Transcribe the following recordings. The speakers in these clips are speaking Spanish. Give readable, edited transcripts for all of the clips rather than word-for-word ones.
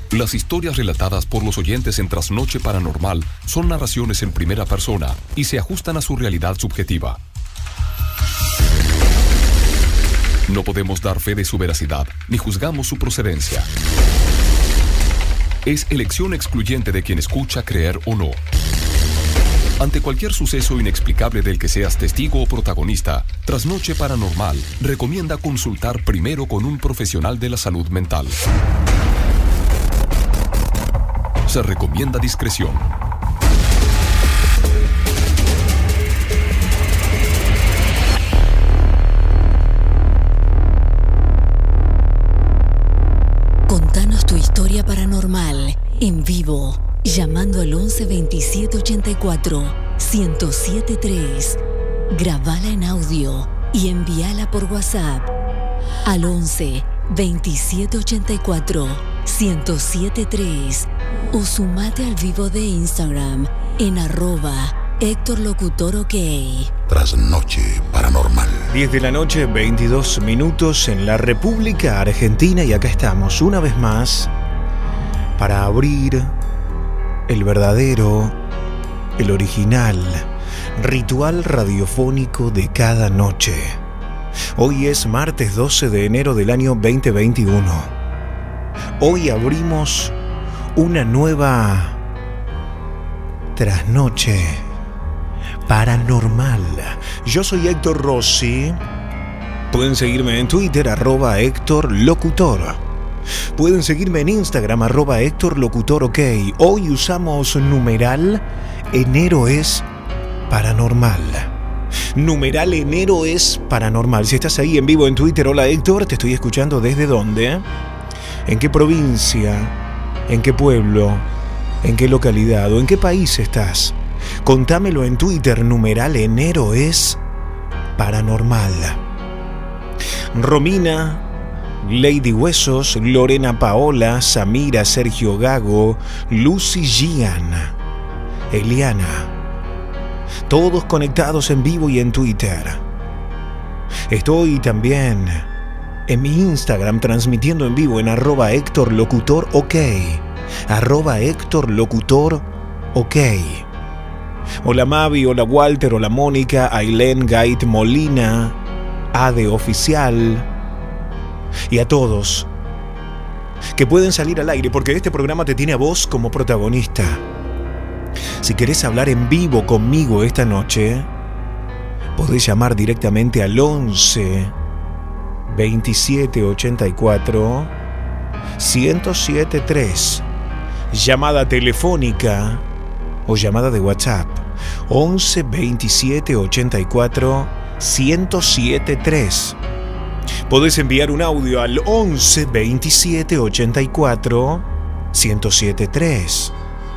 Las historias relatadas por los oyentes en Trasnoche Paranormal son narraciones en primera persona y se ajustan a su realidad subjetiva. No podemos dar fe de su veracidad ni juzgamos su procedencia. Es elección excluyente de quien escucha creer o no. Ante cualquier suceso inexplicable del que seas testigo o protagonista, Trasnoche Paranormal recomienda consultar primero con un profesional de la salud mental. Se recomienda discreción. Contanos tu historia paranormal en vivo, llamando al 11 27 84 1073. Grabala en audio y envíala por WhatsApp al 11 27 84 1073 o sumate al vivo de Instagram en @HéctorLocutorOK. Trasnoche Paranormal. 10 de la noche, 22 minutos en la República Argentina y acá estamos una vez más para abrir el verdadero, el original ritual radiofónico de cada noche. Hoy es martes 12 de enero del año 2021. Hoy abrimos una nueva trasnoche paranormal. Yo soy Héctor Rossi. Pueden seguirme en Twitter, @HéctorLocutor. Pueden seguirme en Instagram, @HéctorLocutorOK. Hoy usamos numeral enero es paranormal. Numeral enero es paranormal. Si estás ahí en vivo en Twitter, hola Héctor, te estoy escuchando ¿desde dónde? ¿En qué provincia? ¿En qué pueblo? ¿En qué localidad? ¿O en qué país estás? Contámelo en Twitter, numeral enero es paranormal. Romina, Lady Huesos, Lorena Paola, Samira, Sergio Gago, Lucy Gian, Eliana. Todos conectados en vivo y en Twitter. Estoy también en mi Instagram transmitiendo en vivo en @HéctorLocutorOK. @HéctorLocutorOK. Hola Mavi, hola Walter, hola Mónica, Ailén, Gait, Molina, Ade Oficial y a todos que pueden salir al aire porque este programa te tiene a vos como protagonista. Si querés hablar en vivo conmigo esta noche, podés llamar directamente al 11 27 84 1073. Llamada telefónica o llamada de WhatsApp 11 27 84 1073. Podés enviar un audio al 11 27 84 1073.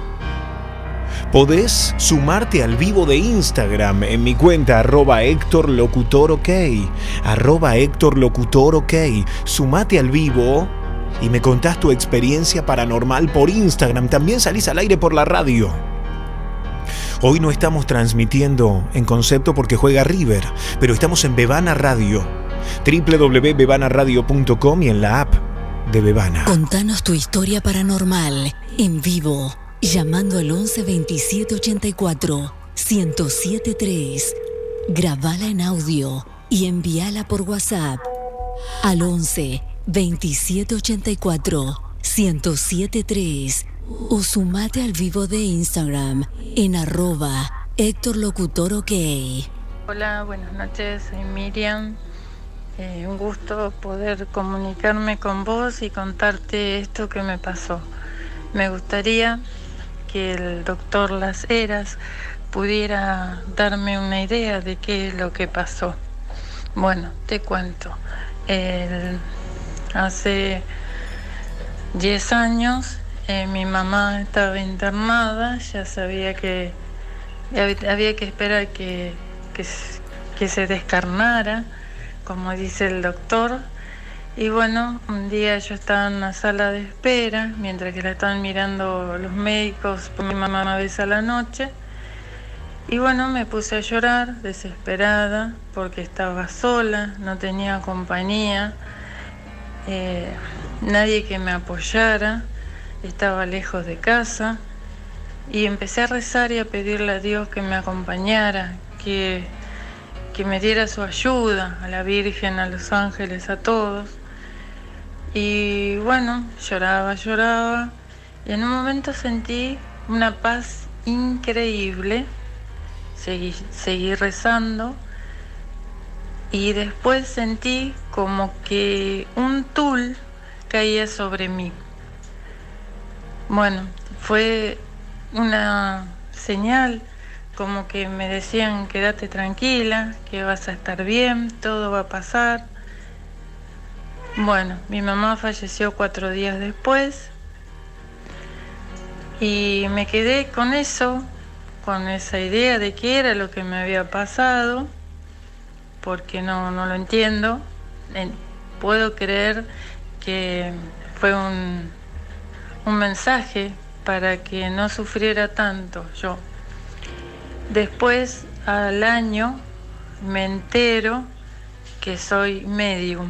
Podés sumarte al vivo de Instagram en mi cuenta @HéctorLocutorOK. @HéctorLocutorOK. Sumate al vivo y me contás tu experiencia paranormal por Instagram. También salís al aire por la radio. Hoy no estamos transmitiendo en concepto porque juega River, pero estamos en Bebana Radio, www.bebanaradio.com y en la app de Bebana. Contanos tu historia paranormal en vivo, llamando al 11 27 84 1073. Grabala en audio y envíala por WhatsApp al 11 27 84 1073 o sumate al vivo de Instagram en @HéctorLocutorOK. Hola, buenas noches, soy Miriam. Un gusto poder comunicarme con vos y contarte esto que me pasó. Me gustaría que el doctor Las Heras pudiera darme una idea de qué es lo que pasó. Bueno, te cuento. Hace 10 años mi mamá estaba internada, ya sabía que había que esperar que se descarnara, como dice el doctor. Y bueno, un día yo estaba en una sala de espera, mientras que la estaban mirando los médicos por mi mamá una vez a la noche. Y bueno, me puse a llorar, desesperada, porque estaba sola, no tenía compañía, nadie que me apoyara. estaba lejos de casa y empecé a rezar y a pedirle a Dios que me acompañara, que me diera su ayuda, a la Virgen, a los ángeles, a todos. Y bueno, lloraba y en un momento sentí una paz increíble. Seguí rezando y después sentí como que un tul caía sobre mí. Bueno, fue una señal, como que me decían: quédate tranquila, que vas a estar bien, todo va a pasar. Bueno, mi mamá falleció 4 días después y me quedé con eso, con esa idea de qué era lo que me había pasado, porque no lo entiendo. Puedo creer que fue un mensaje para que no sufriera tanto yo. Después, al año, me entero que soy médium.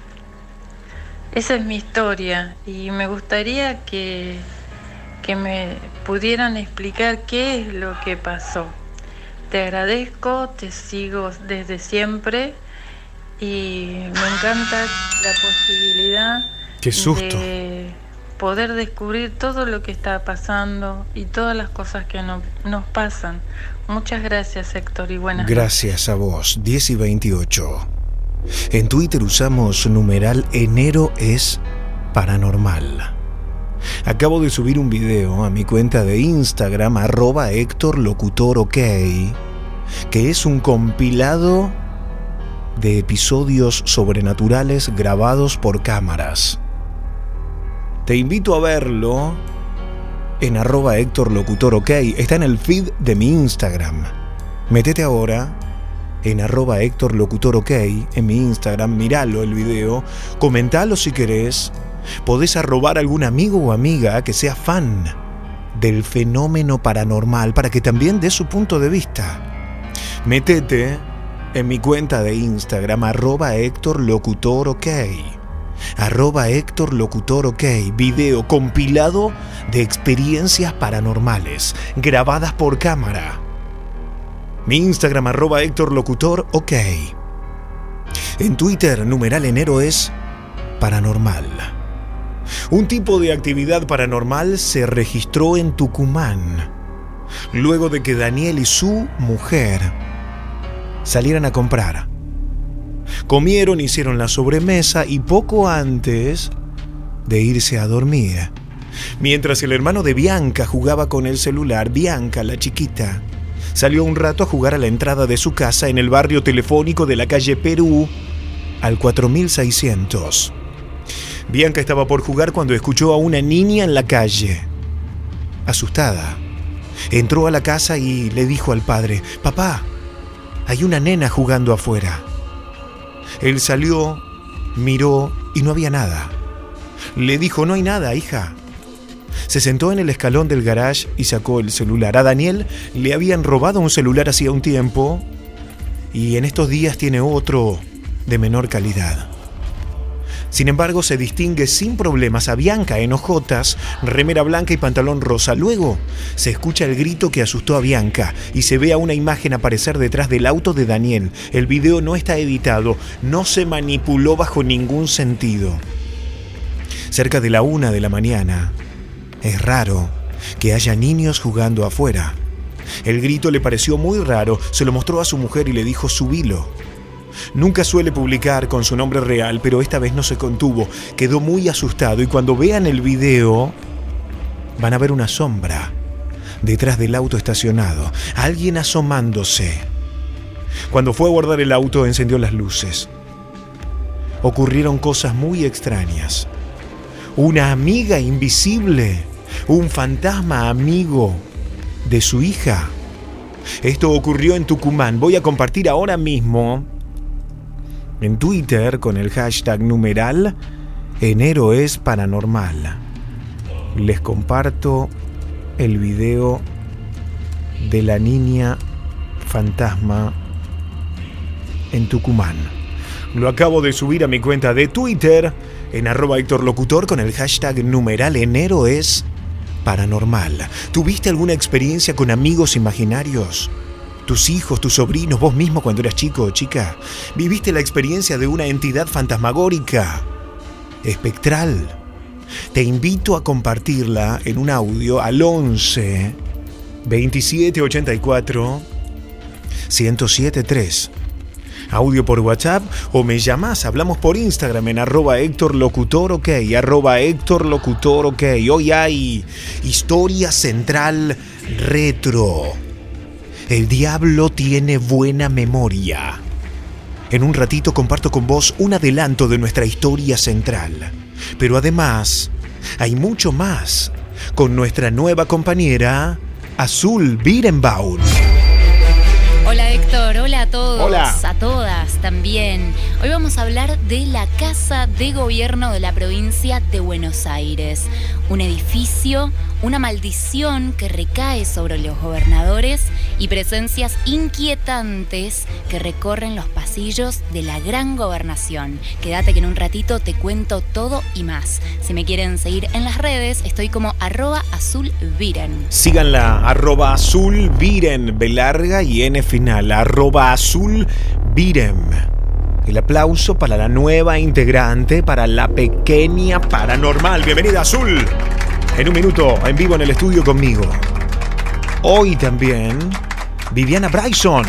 Esa es mi historia y me gustaría que me pudieran explicar qué es lo que pasó. Te agradezco, te sigo desde siempre y me encanta la posibilidad de poder descubrir todo lo que está pasando y todas las cosas que nos pasan. Muchas gracias, Héctor, y buenas noches. Gracias a vos. 10:28. En Twitter usamos numeral enero es paranormal. Acabo de subir un video a mi cuenta de Instagram, @HéctorLocutorOK, que es un compilado de episodios sobrenaturales grabados por cámaras. Te invito a verlo en @HéctorLocutorOK. Está en el feed de mi Instagram. Métete ahora en @HéctorLocutorOK en mi Instagram, míralo el video, comentalo si querés. Podés arrobar a algún amigo o amiga que sea fan del fenómeno paranormal para que también dé su punto de vista. Métete en mi cuenta de Instagram, @HéctorLocutorOK. @HéctorLocutorOK, video compilado de experiencias paranormales grabadas por cámara. Mi Instagram, @HéctorLocutorOK. En Twitter, numeral enero es paranormal. Un tipo de actividad paranormal se registró en Tucumán luego de que Daniel y su mujer salieran a comprar. Comieron, hicieron la sobremesa y poco antes de irse a dormir, mientras el hermano de Bianca jugaba con el celular, Bianca, la chiquita, salió un rato a jugar a la entrada de su casa en el barrio Telefónico de la calle Perú, al 4600. Bianca estaba por jugar cuando escuchó a una niña en la calle. Asustada, entró a la casa y le dijo al padre: «Papá, hay una nena jugando afuera». Él salió, miró y no había nada. Le dijo: «No hay nada, hija». Se sentó en el escalón del garage y sacó el celular. A Daniel le habían robado un celular hacía un tiempo y en estos días tiene otro de menor calidad. Sin embargo, se distingue sin problemas a Bianca en hojotas, remera blanca y pantalón rosa. Luego se escucha el grito que asustó a Bianca y se ve a una imagen aparecer detrás del auto de Daniel. El video no está editado, no se manipuló bajo ningún sentido. Cerca de la 1 de la mañana, es raro que haya niños jugando afuera. El grito le pareció muy raro, se lo mostró a su mujer y le dijo: «Subilo». Nunca suele publicar con su nombre real, pero esta vez no se contuvo. Quedó muy asustado y cuando vean el video van a ver una sombra detrás del auto estacionado, alguien asomándose. Cuando fue a guardar el auto, encendió las luces. Ocurrieron cosas muy extrañas. Una amiga invisible, un fantasma amigo de su hija. Esto ocurrió en Tucumán. Voy a compartir ahora mismo en Twitter con el hashtag numeral enero es paranormal. Les comparto el video de la niña fantasma en Tucumán. Lo acabo de subir a mi cuenta de Twitter en @HéctorLocutor con el hashtag numeral enero es paranormal. ¿Tuviste alguna experiencia con amigos imaginarios? ¿Tus hijos, tus sobrinos, vos mismo cuando eras chico o chica? ¿Viviste la experiencia de una entidad fantasmagórica, espectral? Te invito a compartirla en un audio al 11 27 84 1073. Audio por WhatsApp o me llamás, hablamos por Instagram en @HéctorLocutorOK, @HéctorLocutorOK. Hoy hay historia central retro. El diablo tiene buena memoria. En un ratito comparto con vos un adelanto de nuestra historia central. Pero además, hay mucho más con nuestra nueva compañera, Azul Birenbaum. Hola Héctor, hola a todos, hola. A todas también. Hoy vamos a hablar de la Casa de Gobierno de la provincia de Buenos Aires. Un edificio, una maldición que recae sobre los gobernadores y presencias inquietantes que recorren los pasillos de la gran gobernación. Quédate que en un ratito te cuento todo y más. Si me quieren seguir en las redes, estoy como @azulviren. Síganla, @azulviren, B larga y N final, @azulviren. El aplauso para la nueva integrante, para la pequeña paranormal. Bienvenida, Azul. En un minuto, en vivo en el estudio conmigo. Hoy también, Viviana Bryson.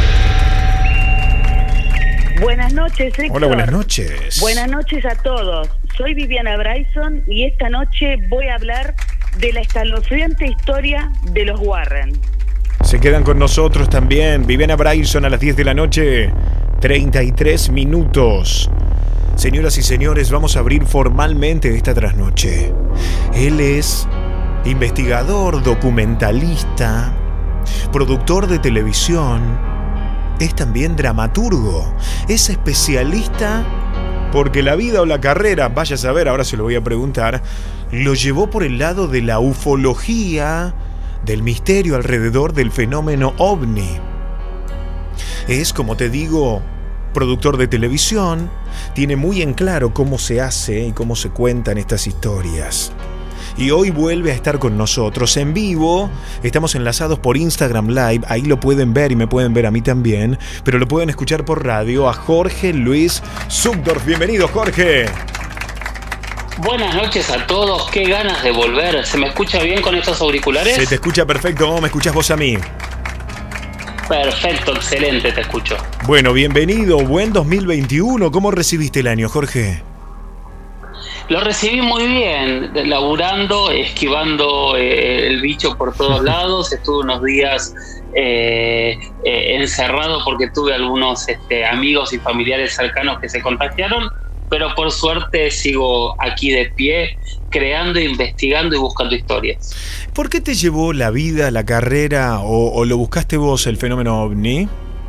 Buenas noches, Héctor. Hola, buenas noches. Buenas noches a todos. Soy Viviana Bryson y esta noche voy a hablar de la escalofriante historia de los Warren. Se quedan con nosotros también. Viviana Bryson a las 10 de la noche, 33 minutos. Señoras y señores, vamos a abrir formalmente esta trasnoche. Él es investigador, documentalista, productor de televisión, es también dramaturgo, es especialista porque la vida o la carrera, vaya a saber, ahora se lo voy a preguntar, lo llevó por el lado de la ufología, del misterio alrededor del fenómeno ovni. Es, como te digo, productor de televisión, tiene muy en claro cómo se hace y cómo se cuentan estas historias. Y hoy vuelve a estar con nosotros en vivo. Estamos enlazados por Instagram Live, ahí lo pueden ver y me pueden ver a mí también, pero lo pueden escuchar por radio a Jorge Luis Zuckdorf. Bienvenido, Jorge. Buenas noches a todos, qué ganas de volver. ¿Se me escucha bien con estos auriculares? Se te escucha perfecto, ¿cómo me escuchás vos a mí? Perfecto, excelente, te escucho. Bueno, bienvenido, buen 2021. ¿Cómo recibiste el año, Jorge? Lo recibí muy bien, laburando, esquivando el bicho por todos lados. Estuve unos días encerrado porque tuve algunos amigos y familiares cercanos que se contagiaron, pero por suerte sigo aquí de pie, creando, investigando y buscando historias. ¿Por qué te llevó la vida, la carrera o lo buscaste vos, el fenómeno ovni?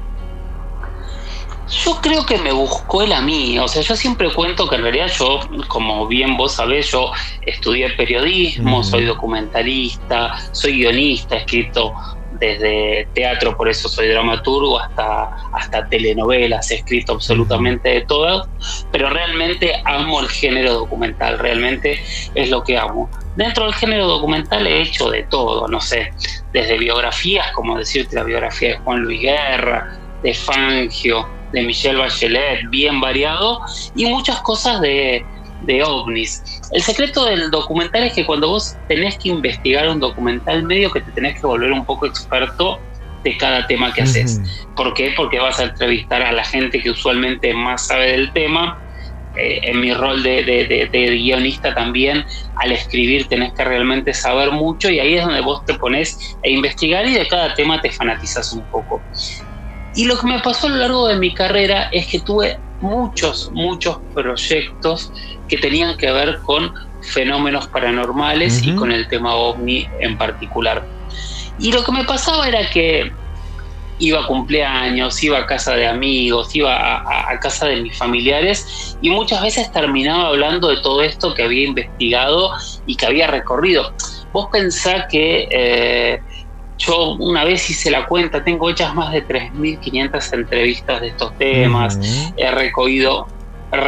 Yo creo que me buscó él a mí. O sea, yo siempre cuento que en realidad yo, como bien vos sabés, yo estudié periodismo, soy documentalista, soy guionista, he escrito desde teatro, por eso soy dramaturgo, hasta telenovelas, he escrito absolutamente de todo, pero realmente amo el género documental, realmente es lo que amo. Dentro del género documental he hecho de todo, no sé, desde biografías, como decirte la biografía de Juan Luis Guerra, de Fangio, de Michelle Bachelet, bien variado, y muchas cosas de ovnis. El secreto del documental es que cuando vos tenés que investigar un documental, medio que te tenés que volver un poco experto de cada tema que haces. ¿Por qué? Porque vas a entrevistar a la gente que usualmente más sabe del tema. En mi rol de guionista también, al escribir tenés que realmente saber mucho, y ahí es donde vos te pones a investigar y de cada tema te fanatizas un poco. Y lo que me pasó a lo largo de mi carrera es que tuve muchos proyectos que tenían que ver con fenómenos paranormales y con el tema ovni en particular. Y lo que me pasaba era que iba a cumpleaños, iba a casa de amigos, iba a casa de mis familiares, y muchas veces terminaba hablando de todo esto que había investigado y que había recorrido. Vos pensá que yo una vez hice la cuenta, tengo hechas más de 3.500 entrevistas de estos temas, he recorrido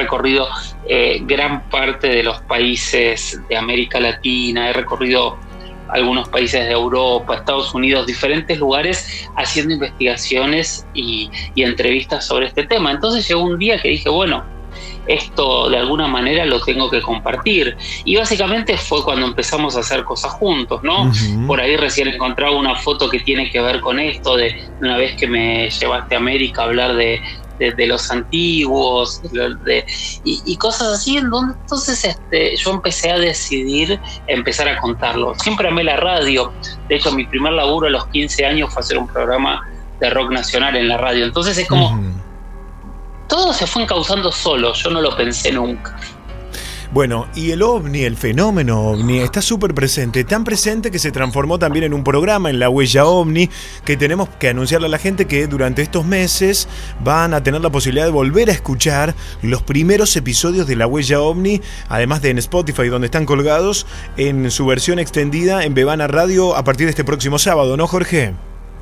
gran parte de los países de América Latina, he recorrido algunos países de Europa, Estados Unidos, diferentes lugares, haciendo investigaciones y entrevistas sobre este tema. Entonces llegó un día que dije, bueno, esto de alguna manera lo tengo que compartir. Y básicamente fue cuando empezamos a hacer cosas juntos, ¿no? Uh-huh. Por ahí recién encontraba una foto que tiene que ver con esto, de una vez que me llevaste a América a hablar de los antiguos, y cosas así. Entonces yo empecé a decidir empezar a contarlo. Siempre amé la radio. De hecho, mi primer laburo a los 15 años fue hacer un programa de rock nacional en la radio. Entonces es como... Uh-huh. Todo se fue encauzando solo, yo no lo pensé nunca. Bueno, y el OVNI, el fenómeno OVNI, está súper presente, tan presente que se transformó también en un programa, en La Huella OVNI, que tenemos que anunciarle a la gente que durante estos meses van a tener la posibilidad de volver a escuchar los primeros episodios de La Huella OVNI, además de en Spotify, donde están colgados, en su versión extendida en Bebana Radio a partir de este próximo sábado, ¿no, Jorge?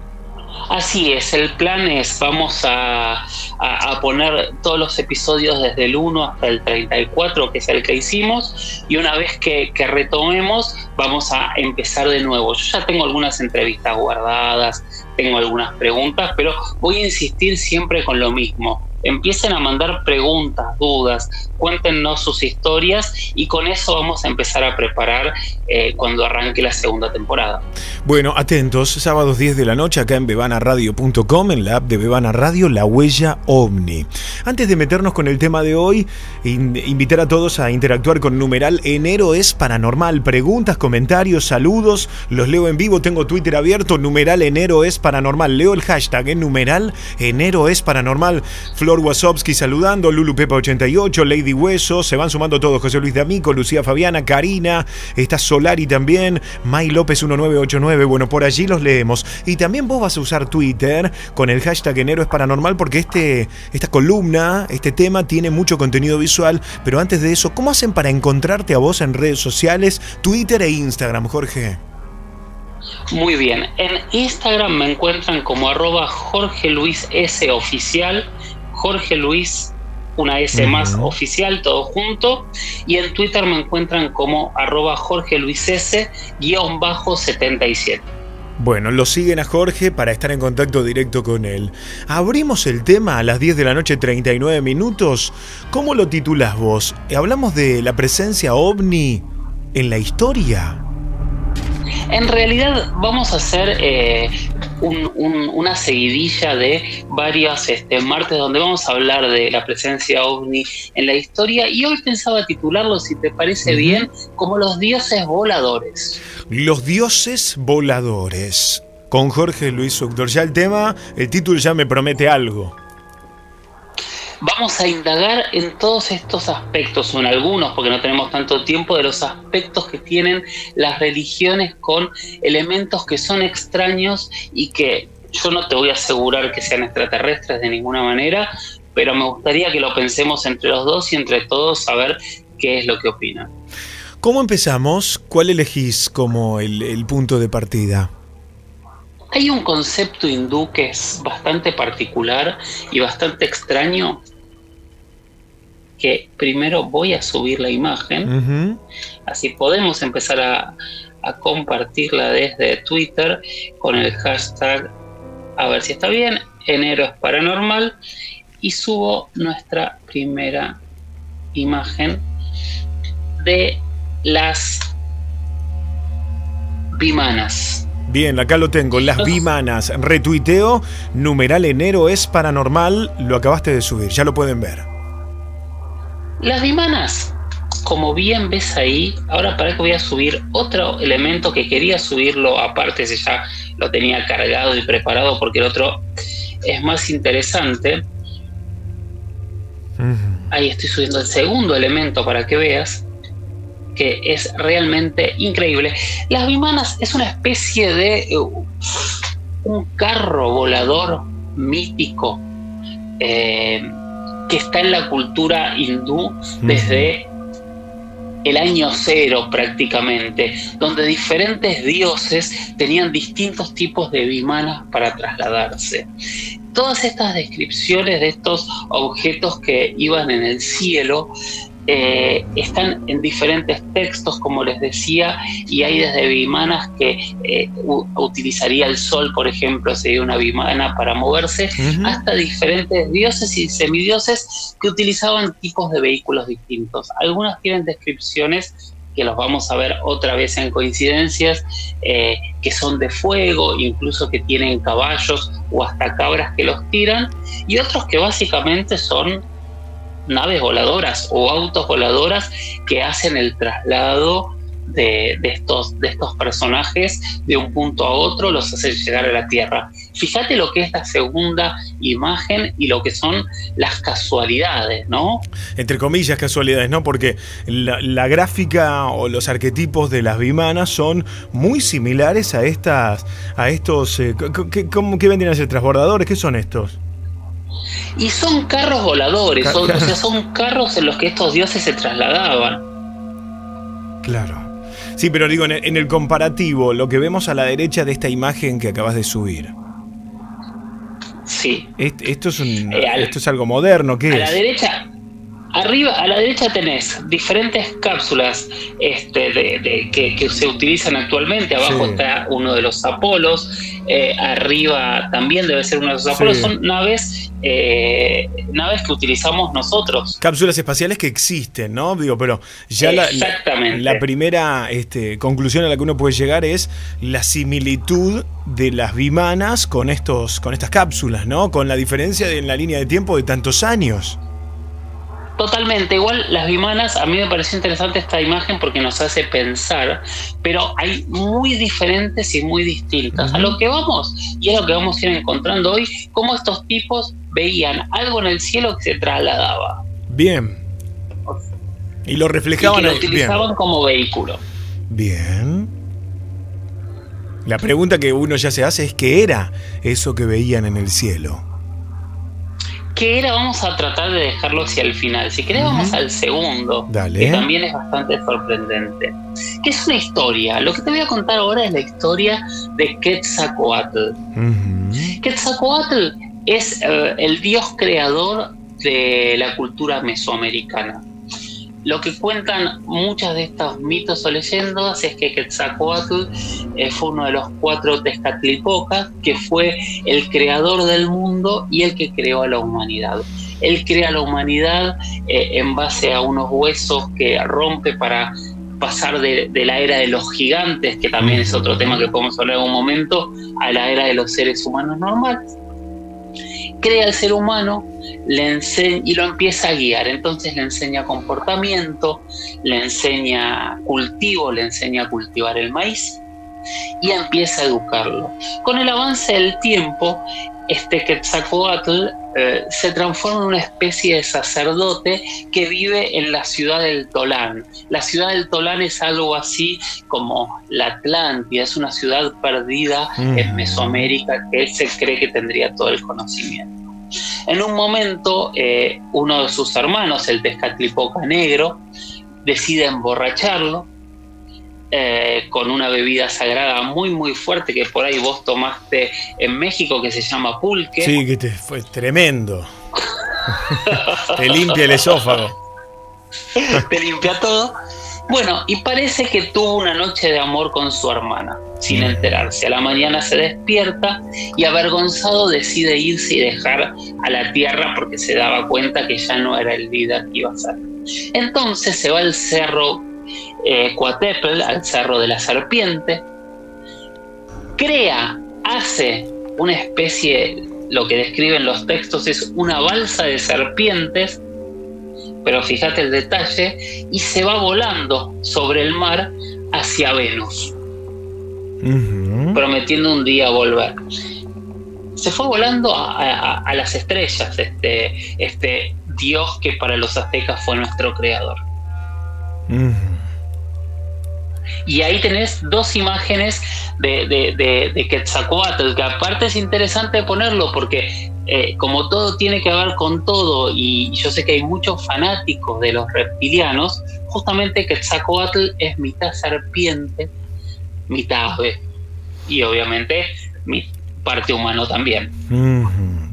Así es, el plan es, vamos a poner todos los episodios desde el 1 hasta el 34, que es el que hicimos, y una vez que retomemos, vamos a empezar de nuevo. Yo ya tengo algunas entrevistas guardadas, tengo algunas preguntas, pero voy a insistir siempre con lo mismo. Empiecen a mandar preguntas, dudas, cuéntenos sus historias, y con eso vamos a empezar a preparar cuando arranque la segunda temporada. Bueno, atentos, sábados 10 de la noche acá en bebanaradio.com, en la app de Bebana Radio, La Huella OVNI. Antes de meternos con el tema de hoy, invitar a todos a interactuar con numeral Enero es Paranormal. Preguntas, comentarios, saludos, los leo en vivo. Tengo Twitter abierto, numeral Enero es Paranormal. Leo el hashtag en numeral Enero es Paranormal. Flor Wasowski saludando, Lulu Pepa 88, Lady Hueso, se van sumando todos, José Luis D'Amico, Lucía Fabiana, Karina, está Solari también, May López 1989, bueno, por allí los leemos. Y también vos vas a usar Twitter con el hashtag Enero es Paranormal, porque esta columna, este tema tiene mucho contenido visual, pero antes de eso, ¿cómo hacen para encontrarte a vos en redes sociales, Twitter e Instagram, Jorge? Muy bien, en Instagram me encuentran como @JorgeLuisSOficial, Jorge Luis, una S más oficial, todo junto, y en Twitter me encuentran como @JorgeLuisS_77. Bueno, lo siguen a Jorge para estar en contacto directo con él. Abrimos el tema a las 10 de la noche, 39 minutos. ¿Cómo lo titulás vos? ¿Hablamos de la presencia OVNI en la historia? En realidad vamos a hacer una seguidilla de varios martes donde vamos a hablar de la presencia OVNI en la historia, y hoy pensaba titularlo, si te parece bien, como los dioses voladores. Los dioses voladores. Con Jorge Luis Suctor. Ya el título ya me promete algo. Vamos a indagar en todos estos aspectos, o en algunos, porque no tenemos tanto tiempo, de los aspectos que tienen las religiones con elementos que son extraños y que yo no te voy a asegurar que sean extraterrestres de ninguna manera, pero me gustaría que lo pensemos entre los dos y entre todos a ver qué es lo que opinan. ¿Cómo empezamos? ¿Cuál elegís como el punto de partida? Hay un concepto hindú que es bastante particular y bastante extraño, que primero voy a subir la imagen, así podemos empezar a compartirla desde Twitter con el hashtag, a ver si está bien, Enero es Paranormal, y subo nuestra primera imagen de las vimanas. Bien, acá lo tengo, las vimanas. Retuiteo, numeral Enero es Paranormal, lo acabaste de subir, ya lo pueden ver. Las vimanas, como bien ves ahí, ahora para que voy a subir otro elemento que quería subirlo aparte, si ya lo tenía cargado y preparado, porque el otro es más interesante. Ahí estoy subiendo el segundo elemento para que veas, que es realmente increíble. Las vimanas es una especie de un carro volador mítico que está en la cultura hindú desde el año 0 prácticamente, donde diferentes dioses tenían distintos tipos de vimanas para trasladarse. Todas estas descripciones de estos objetos que iban en el cielo están en diferentes textos, como les decía, y hay desde vimanas que utilizaría el sol, por ejemplo, sería una vimana para moverse, hasta diferentes dioses y semidioses que utilizaban tipos de vehículos distintos. Algunas tienen descripciones que los vamos a ver otra vez en coincidencias, que son de fuego, incluso que tienen caballos o hasta cabras que los tiran, y otros que básicamente son naves voladoras o autos voladoras que hacen el traslado de estos personajes de un punto a otro, los hacen llegar a la Tierra. Fíjate lo que es la segunda imagen y lo que son las casualidades, ¿no? Entre comillas casualidades, ¿no? Porque la gráfica o los arquetipos de las vimanas son muy similares a estos... ¿Qué vendrían a ser? ¿Transbordadores? ¿Qué son estos? Y son carros voladores, o sea, son carros en los que estos dioses se trasladaban. Claro. Sí, pero digo, en el comparativo, lo que vemos a la derecha de esta imagen que acabas de subir. Sí. Esto es algo moderno, ¿qué es? A la derecha, arriba, a la derecha tenés diferentes cápsulas que se utilizan actualmente. Abajo está uno de los Apolos, arriba también debe ser uno de los Apolos. Son naves que utilizamos nosotros. Cápsulas espaciales que existen, ¿no? Digo, pero ya la primera conclusión a la que uno puede llegar es la similitud de las vimanas con estas cápsulas, ¿no? Con la diferencia en la línea de tiempo de tantos años. Totalmente, igual las vimanas, a mí me pareció interesante esta imagen porque nos hace pensar, pero hay muy diferentes y muy distintas. A lo que vamos, y es lo que vamos a ir encontrando hoy, cómo estos tipos veían algo en el cielo que se trasladaba. Bien. Y lo reflejaban. Y que lo utilizaban como vehículo. Bien. La pregunta que uno ya se hace es ¿qué era eso que veían en el cielo? ¿Qué era? Vamos a tratar de dejarlo hacia el final. Si querés, vamos al segundo. Dale. Que también es bastante sorprendente. Que es una historia. Lo que te voy a contar ahora es la historia de Quetzalcóatl. Quetzalcóatl es el dios creador de la cultura mesoamericana. Lo que cuentan muchas de estos mitos o leyendas es que Quetzalcóatl fue uno de los 4 Tezcatlipocas, que fue el creador del mundo y el que creó a la humanidad. Él crea a la humanidad en base a unos huesos que rompe para pasar de la era de los gigantes, que también es otro tema que podemos hablar en un momento, a la era de los seres humanos normales. Crea al ser humano, le enseña y lo empieza a guiar. Entonces le enseña comportamiento, le enseña cultivo, le enseña a cultivar el maíz y empieza a educarlo. Con el avance del tiempo, Quetzalcóatl se transforma en una especie de sacerdote que vive en la ciudad del Tolán. La ciudad del Tolán es algo así como la Atlántida, es una ciudad perdida en Mesoamérica que él se cree que tendría todo el conocimiento. En un momento, uno de sus hermanos, el Tezcatlipoca Negro, decide emborracharlo con una bebida sagrada muy muy fuerte que por ahí vos tomaste en México, que se llama pulque. Sí, que fue tremendo. Te limpia el esófago. Te limpia todo. Bueno, y parece que tuvo una noche de amor con su hermana, sin enterarse. A la mañana se despierta y avergonzado decide irse y dejar a la tierra porque se daba cuenta que ya no era el líder que iba a ser. Entonces se va al cerro Coatepel, al cerro de la serpiente, hace una especie, lo que describen los textos es una balsa de serpientes, pero fíjate el detalle, y se va volando sobre el mar hacia Venus, prometiendo un día volver. Se fue volando a las estrellas, este dios que para los aztecas fue nuestro creador. Y ahí tenés 2 imágenes de Quetzalcóatl, que aparte es interesante ponerlo porque como todo tiene que ver con todo, y yo sé que hay muchos fanáticos de los reptilianos, justamente Quetzalcóatl es mitad serpiente, mitad ave, y obviamente parte humano también.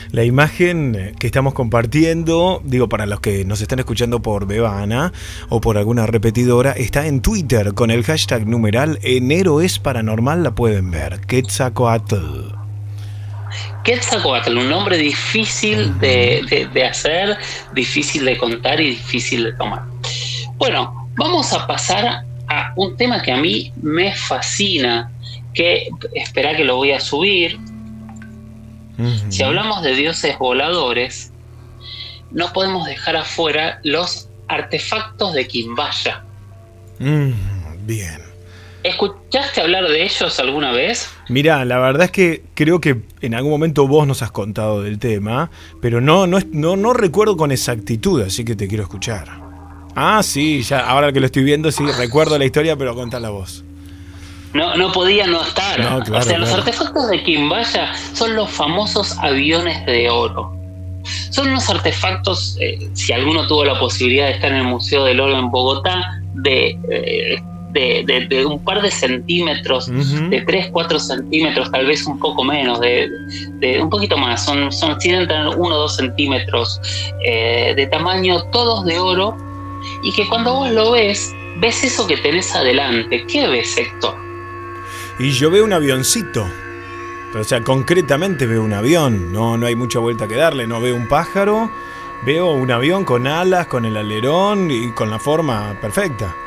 La imagen que estamos compartiendo, digo, para los que nos están escuchando por Bebana o por alguna repetidora, está en Twitter con el hashtag numeral Enero es Paranormal, la pueden ver. Quetzalcoatl. Quetzalcoatl, un nombre difícil de hacer, difícil de contar y difícil de tomar. Bueno, vamos a pasar a un tema que a mí me fascina, que espera que lo voy a subir. Si hablamos de dioses voladores, no podemos dejar afuera los artefactos de Quimbaya. Bien. ¿Escuchaste hablar de ellos alguna vez? Mirá, la verdad es que creo que en algún momento vos nos has contado del tema, pero no recuerdo con exactitud, así que te quiero escuchar. Ah, sí, ya ahora que lo estoy viendo, sí, recuerdo la historia, pero contala vos. No podía no estar. No, claro, o sea, los claro. artefactos de Quimbaya son los famosos aviones de oro. Son unos artefactos, si alguno tuvo la posibilidad de estar en el Museo del Oro en Bogotá, de un par de centímetros, de 3, 4 centímetros, tal vez un poco menos, de un poquito más, tienen 1 o 2 centímetros de tamaño, todos de oro, y que cuando vos lo ves eso que tenés adelante. ¿Qué ves, Héctor? Y yo veo un avioncito. O sea, concretamente veo un avión. No hay mucha vuelta que darle. No veo un pájaro. Veo un avión con alas, con el alerón y con la forma perfecta.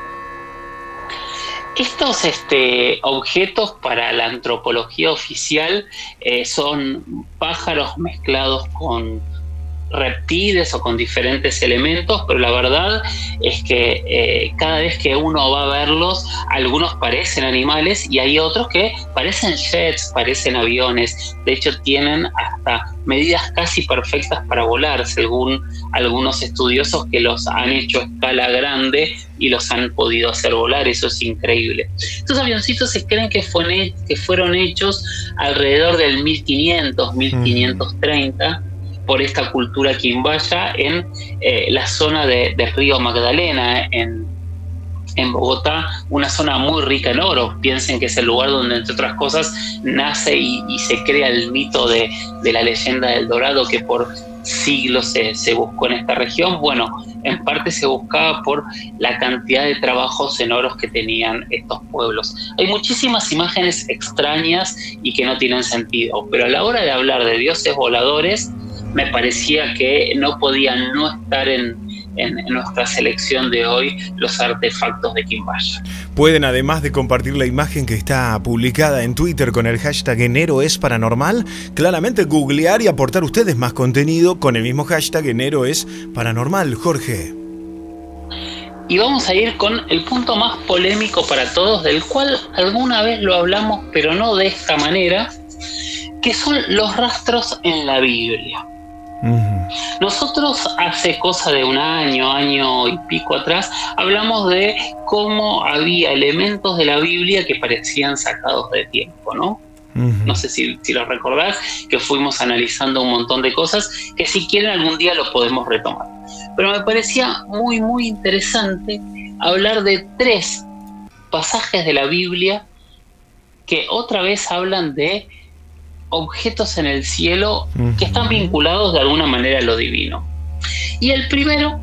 Estos objetos para la antropología oficial son pájaros mezclados con reptiles o con diferentes elementos, pero la verdad es que cada vez que uno va a verlos, algunos parecen animales y hay otros que parecen jets, parecen aviones. De hecho, tienen hasta medidas casi perfectas para volar, según algunos estudiosos que los han hecho a escala grande y los han podido hacer volar. Eso es increíble. Estos avioncitos se creen que fueron hechos alrededor del 1500, 1530, por esta cultura quimbaya en la zona del río Magdalena, en Bogotá, una zona muy rica en oro. Piensen que es el lugar donde, entre otras cosas, nace y se crea el mito de la leyenda del Dorado, que por siglos se buscó en esta región. Bueno, en parte se buscaba por la cantidad de trabajos en oros que tenían estos pueblos. Hay muchísimas imágenes extrañas y que no tienen sentido, pero a la hora de hablar de dioses voladores, me parecía que no podían no estar en nuestra selección de hoy los artefactos de Quimbaya. Pueden, además de compartir la imagen que está publicada en Twitter con el hashtag Enero es Paranormal, claramente googlear y aportar ustedes más contenido con el mismo hashtag Enero es Paranormal. Jorge. Y vamos a ir con el punto más polémico para todos, del cual alguna vez lo hablamos, pero no de esta manera, que son los rastros en la Biblia. Nosotros hace cosa de un año y pico atrás, hablamos de cómo había elementos de la Biblia que parecían sacados de tiempo, ¿no? No sé si lo recordás, que fuimos analizando un montón de cosas que si quieren algún día lo podemos retomar. Pero me parecía muy, muy interesante hablar de 3 pasajes de la Biblia que otra vez hablan de objetos en el cielo que están vinculados de alguna manera a lo divino. Y el primero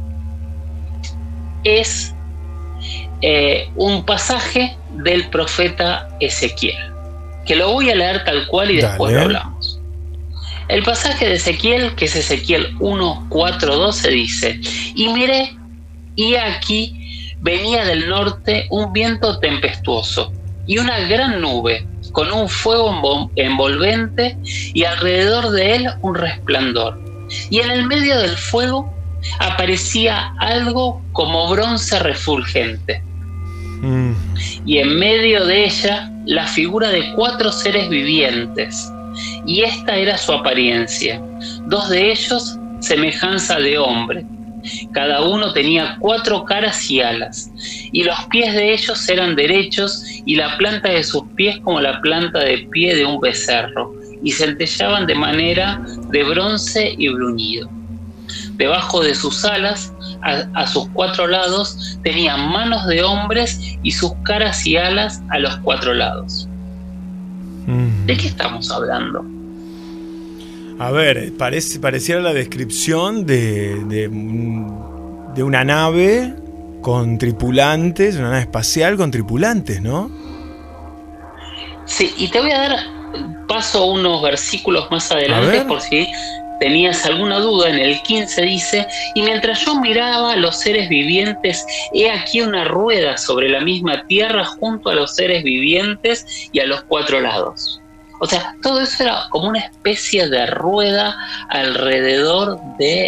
es un pasaje del profeta Ezequiel, que lo voy a leer tal cual y después lo hablamos. El pasaje de Ezequiel, que es Ezequiel 1, 4, 12, dice: y miré, y aquí venía del norte un viento tempestuoso y una gran nube con un fuego envolvente y alrededor de él un resplandor. Y en el medio del fuego aparecía algo como bronce refulgente. Y en medio de ella la figura de 4 seres vivientes. Y esta era su apariencia. 2 de ellos semejanza de hombre. Cada uno tenía 4 caras y alas, y los pies de ellos eran derechos, y la planta de sus pies como la planta de pie de un becerro, y centellaban de manera de bronce y bruñido. Debajo de sus alas, a sus 4 lados, tenían manos de hombres, y sus caras y alas a los 4 lados. ¿De qué estamos hablando? A ver, pareciera la descripción de una nave con tripulantes, una nave espacial con tripulantes, ¿no? Sí, y te voy a dar paso a unos versículos más adelante por si tenías alguna duda. En el 15 dice: y mientras yo miraba a los seres vivientes, he aquí una rueda sobre la misma tierra junto a los seres vivientes y a los 4 lados. O sea, todo eso era como una especie de rueda alrededor de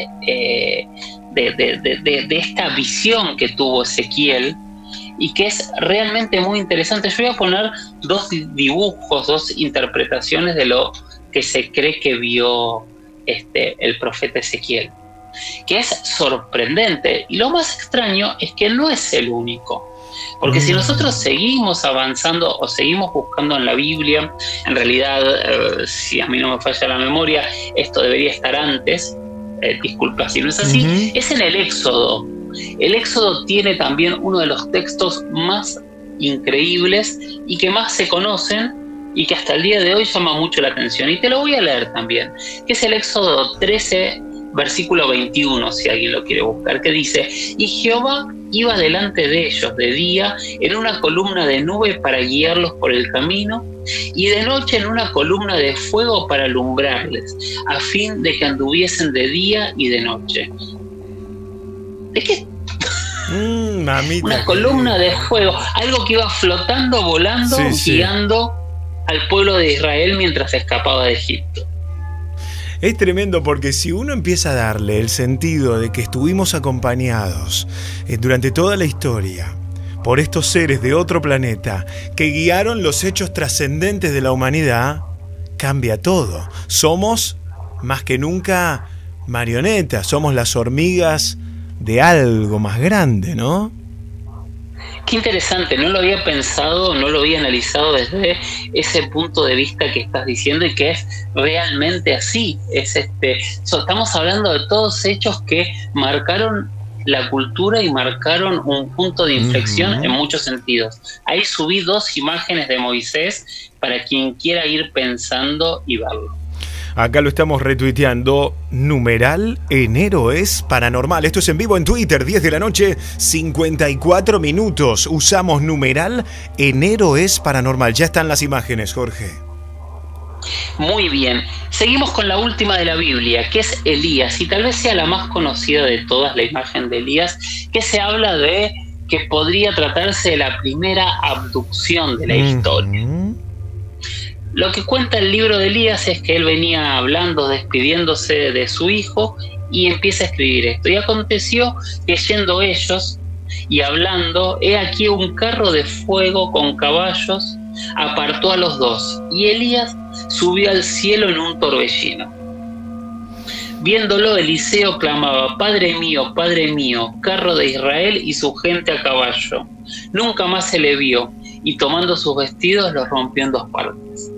esta visión que tuvo Ezequiel, y que es realmente muy interesante. Yo voy a poner 2 dibujos, 2 interpretaciones de lo que se cree que vio el profeta Ezequiel, que es sorprendente. Y lo más extraño es que no es el único. Porque si nosotros seguimos avanzando o seguimos buscando en la Biblia, en realidad, si a mí no me falla la memoria, esto debería estar antes, disculpa si no es así, es en el Éxodo. El Éxodo tiene también uno de los textos más increíbles y que más se conocen y que hasta el día de hoy llama mucho la atención. Y te lo voy a leer también, que es el Éxodo 13, versículo 21, si alguien lo quiere buscar, que dice: y Jehová iba delante de ellos de día en una columna de nube para guiarlos por el camino, y de noche en una columna de fuego para alumbrarles, a fin de que anduviesen de día y de noche. ¿De qué? Mamita, una columna de fuego, algo que iba flotando, volando, guiando al pueblo de Israel mientras escapaba de Egipto. Es tremendo, porque si uno empieza a darle el sentido de que estuvimos acompañados durante toda la historia por estos seres de otro planeta que guiaron los hechos trascendentes de la humanidad, cambia todo. Somos más que nunca marionetas, somos las hormigas de algo más grande, ¿no? Qué interesante, no lo había pensado, no lo había analizado desde ese punto de vista que estás diciendo, y que es realmente así. Estamos hablando de todos hechos que marcaron la cultura y marcaron un punto de inflexión en muchos sentidos. Ahí subí 2 imágenes de Moisés para quien quiera ir pensando y verlo. Acá lo estamos retuiteando. Numeral enero es paranormal. Esto es en vivo en Twitter, 10 de la noche, 54 minutos. Usamos numeral enero es paranormal. Ya están las imágenes, Jorge. Muy bien. Seguimos con la última de la Biblia, que es Elías, y tal vez sea la más conocida de todas, la imagen de Elías, que se habla de que podría tratarse de la primera abducción de la historia. Lo que cuenta el libro de Elías es que él venía hablando, despidiéndose de su hijo, y empieza a escribir esto: y aconteció que yendo ellos y hablando, he aquí un carro de fuego con caballos apartó a los 2, y Elías subió al cielo en un torbellino. Viéndolo, Eliseo clamaba: Padre mío, carro de Israel y su gente a caballo. Nunca más se le vio, y tomando sus vestidos los rompió en 2 partes.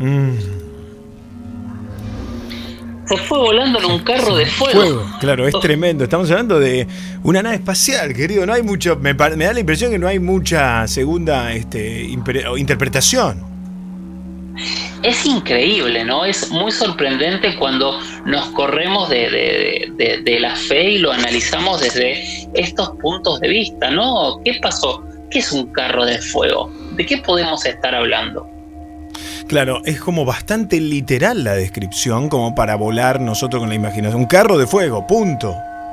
Se fue volando en un carro de fuego. Claro, es tremendo. Estamos hablando de una nave espacial, querido. No hay mucho. Me da la impresión que no hay mucha segunda interpretación. Es increíble, ¿no? Es muy sorprendente cuando nos corremos de la fe y lo analizamos desde estos puntos de vista, ¿no? ¿Qué pasó? ¿Qué es un carro de fuego? ¿De qué podemos estar hablando? Claro, es como bastante literal la descripción, como para volar nosotros con la imaginación. Un carro de fuego, punto.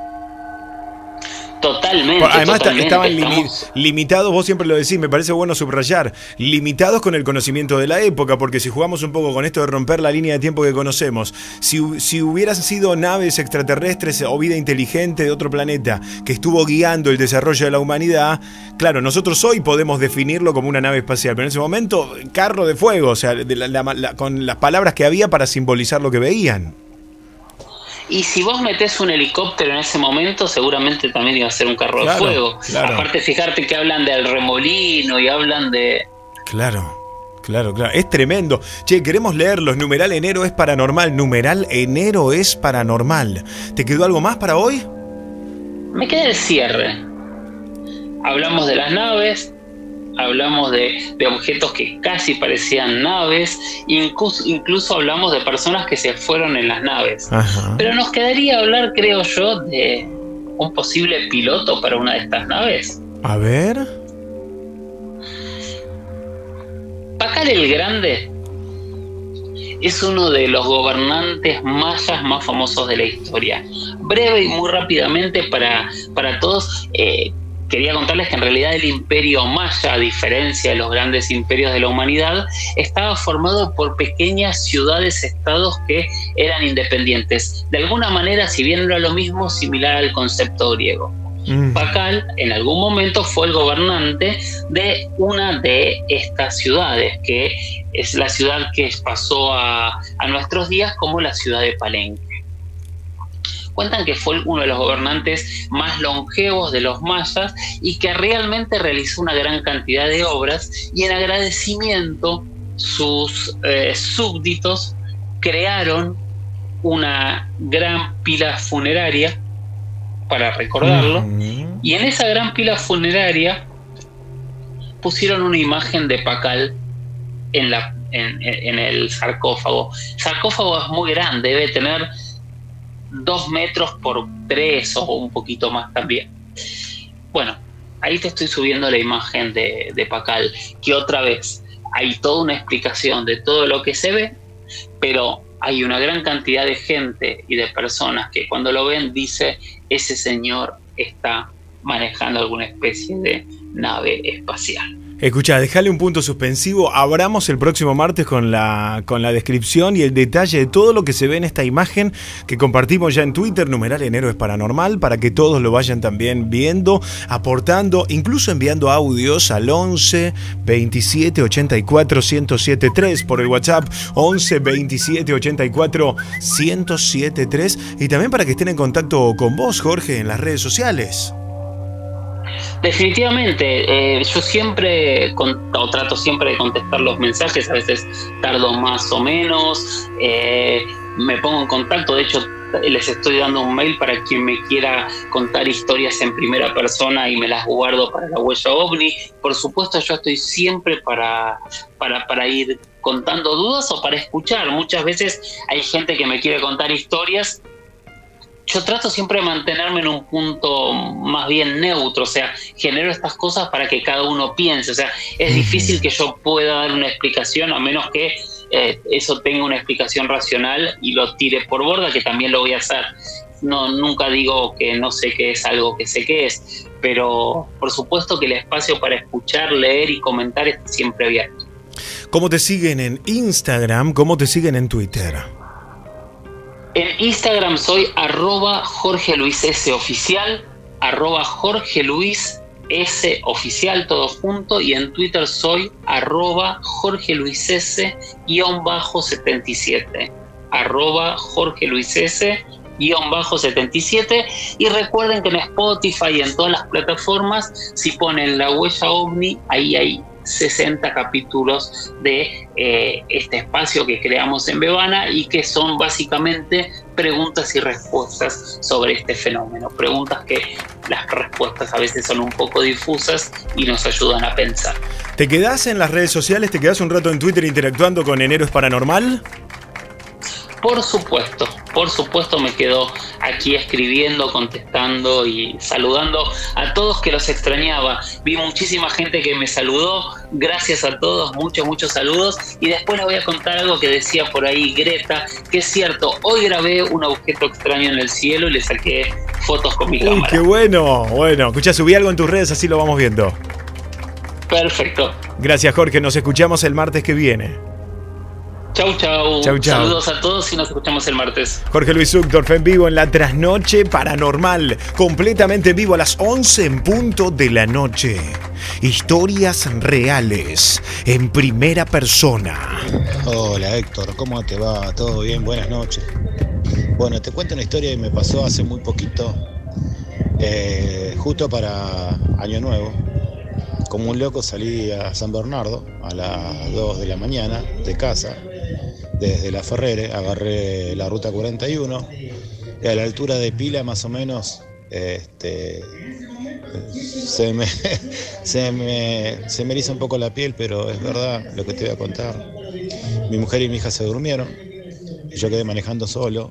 Totalmente. Además totalmente, estaban limitados, vos siempre lo decís, me parece bueno subrayar, limitados con el conocimiento de la época, porque si jugamos un poco con esto de romper la línea de tiempo que conocemos, si hubieran sido naves extraterrestres o vida inteligente de otro planeta que estuvo guiando el desarrollo de la humanidad, claro, nosotros hoy podemos definirlo como una nave espacial, pero en ese momento, carro de fuego, o sea, con las palabras que había para simbolizar lo que veían. Y si vos metés un helicóptero en ese momento, seguramente también iba a ser un carro de fuego. Claro. Aparte, fijarte que hablan del remolino y hablan de... Claro. Es tremendo. Che, queremos leerlos. Numeral enero es paranormal. Numeral enero es paranormal. ¿Te quedó algo más para hoy? Me queda el cierre. Hablamos de las naves, hablamos de objetos que casi parecían naves, incluso hablamos de personas que se fueron en las naves. Ajá. Pero nos quedaría hablar, creo yo, de un posible piloto para una de estas naves. A ver. Pakal el Grande es uno de los gobernantes mayas más famosos de la historia. Breve y muy rápidamente para todos, quería contarles que en realidad el imperio maya, a diferencia de los grandes imperios de la humanidad, estaba formado por pequeñas ciudades-estados que eran independientes. De alguna manera, si bien no era lo mismo, similar al concepto griego. Pakal en algún momento fue el gobernante de una de estas ciudades, que es la ciudad que pasó a nuestros días como la ciudad de Palenque. Cuentan que fue uno de los gobernantes más longevos de los mayas y que realmente realizó una gran cantidad de obras, y en agradecimiento sus súbditos crearon una gran pila funeraria para recordarlo, y en esa gran pila funeraria pusieron una imagen de Pakal en el sarcófago. El sarcófago es muy grande, debe tener 2 metros por 3 o un poquito más también. Bueno, ahí te estoy subiendo la imagen de Pakal, que otra vez hay toda una explicación de todo lo que se ve, pero hay una gran cantidad de gente y de personas que cuando lo ven dice: ese señor está manejando alguna especie de nave espacial. Escuchá, dejale un punto suspensivo. Abramos el próximo martes con la descripción y el detalle de todo lo que se ve en esta imagen que compartimos ya en Twitter, @ Héroes Paranormal, para que todos lo vayan también viendo, aportando, incluso enviando audios al 11 27 84 1073 por el WhatsApp 11 27 84 1073, y también para que estén en contacto con vos, Jorge, en las redes sociales. Definitivamente, yo siempre trato siempre de contestar los mensajes, a veces tardo más o menos, me pongo en contacto. De hecho, les estoy dando un mail para quien me quiera contar historias en primera persona y me las guardo para la huella ovni. Por supuesto, yo estoy siempre para ir contando dudas o para escuchar. Muchas veces hay gente que me quiere contar historias. Yo trato siempre de mantenerme en un punto más bien neutro, o sea, genero estas cosas para que cada uno piense. O sea, es difícil que yo pueda dar una explicación, a menos que eso tenga una explicación racional y lo tire por borda, que también lo voy a hacer. No, nunca digo que no sé qué es algo que sé qué es, pero por supuesto que el espacio para escuchar, leer y comentar está siempre abierto. ¿Cómo te siguen en Instagram? ¿Cómo te siguen en Twitter? En Instagram soy @JorgeLuisSOficial, @JorgeLuisS todo junto, y en Twitter soy @JorgeLuisS_77, @JorgeLuisS_77. Y recuerden que en Spotify y en todas las plataformas, si ponen la huella ovni, ahí hay 60 capítulos de este espacio que creamos en Bebana y que son básicamente preguntas y respuestas sobre este fenómeno. Preguntas que las respuestas a veces son un poco difusas y nos ayudan a pensar. ¿Te quedás en las redes sociales? ¿Te quedás un rato en Twitter interactuando con Héroes Paranormal? Por supuesto me quedo aquí escribiendo, contestando y saludando a todos, que los extrañaba. Vi muchísima gente que me saludó, gracias a todos, muchos saludos. Y después les voy a contar algo que decía por ahí Greta, que es cierto, hoy grabé un objeto extraño en el cielo y le saqué fotos con mi cámara. ¡Uy, qué bueno! Bueno, escuchá, subí algo en tus redes, así lo vamos viendo. Perfecto. Gracias, Jorge, nos escuchamos el martes que viene. Chau. Saludos a todos y nos escuchamos el martes. Jorge Luis Uchtdorf en vivo en la Trasnoche Paranormal, completamente en vivo a las 11 en punto de la noche. Historias reales en primera persona. Hola Héctor, ¿cómo te va? ¿Todo bien? Buenas noches. Bueno, te cuento una historia que me pasó hace muy poquito, justo para Año Nuevo. Como un loco salí a San Bernardo a las 2 de la mañana de casa, desde La Ferrere, agarré la ruta 41 y a la altura de Pila más o menos se me eriza un poco la piel, pero es verdad lo que te voy a contar. Mi mujer y mi hija se durmieron, yo quedé manejando solo,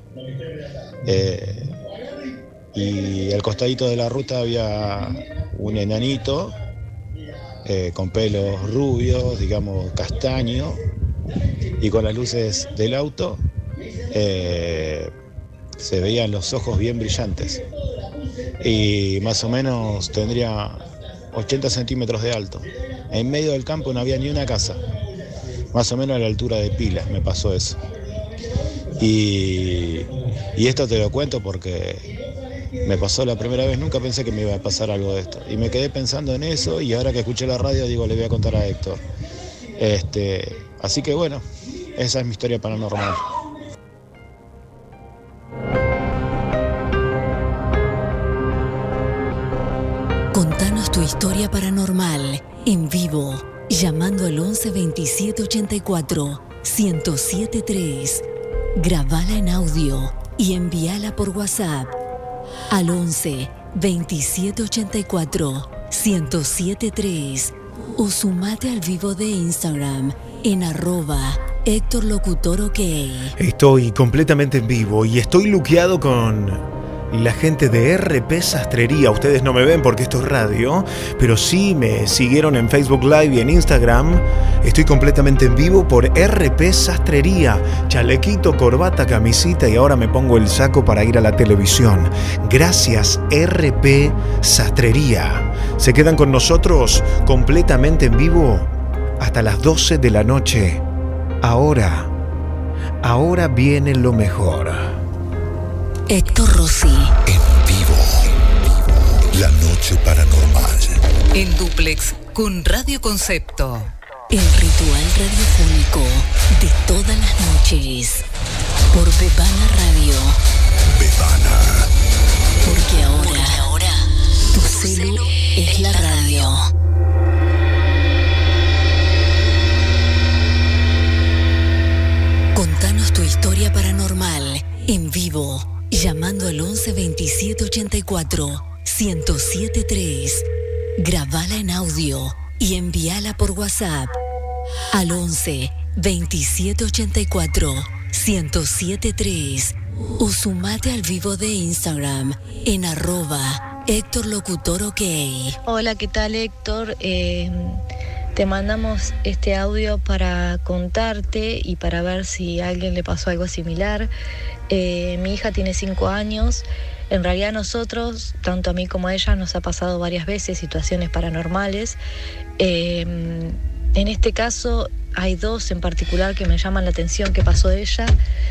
y al costadito de la ruta había un enanito con pelos rubios, digamos castaño, y con las luces del auto se veían los ojos bien brillantes, y más o menos tendría 80 centímetros de alto. En medio del campo no había ni una casa, más o menos a la altura de Pilas me pasó eso. Y esto te lo cuento porque me pasó la primera vez, nunca pensé que me iba a pasar algo de esto. Y me quedé pensando en eso, y ahora que escuché la radio digo, le voy a contar a Héctor. Así que bueno, esa es mi historia paranormal. Contanos tu historia paranormal en vivo, llamando al 11 27 84 1073. Grabala en audio y envíala por WhatsApp al 11 27 84 1073 o sumate al vivo de Instagram en @HéctorLocutorOK. Estoy completamente en vivo y estoy luqueado con la gente de RP Sastrería. Ustedes no me ven porque esto es radio, pero sí me siguieron en Facebook Live y en Instagram. Estoy completamente en vivo por RP Sastrería. Chalequito, corbata, camisita, y ahora me pongo el saco para ir a la televisión. Gracias, RP Sastrería. Se quedan con nosotros completamente en vivo hasta las 12 de la noche. Ahora viene lo mejor. Héctor Rossi. En vivo. La noche paranormal. En dúplex con Radio Concepto. El ritual radiofónico de todas las noches. Por Bebana Radio. Bebana. Porque ahora tu celu es la radio. Contanos tu historia paranormal en vivo, llamando al 11 27 84 1073. Grabala en audio y envíala por WhatsApp al 11 27 84 1073 o sumate al vivo de Instagram en @HéctorLocutorOK. Hola, ¿qué tal, Héctor? Te mandamos este audio para contarte y para ver si a alguien le pasó algo similar. Mi hija tiene 5 años. En realidad nosotros, tanto a mí como a ella, nos ha pasado varias veces situaciones paranormales. En este caso hay 2 en particular que me llaman la atención que pasó ella.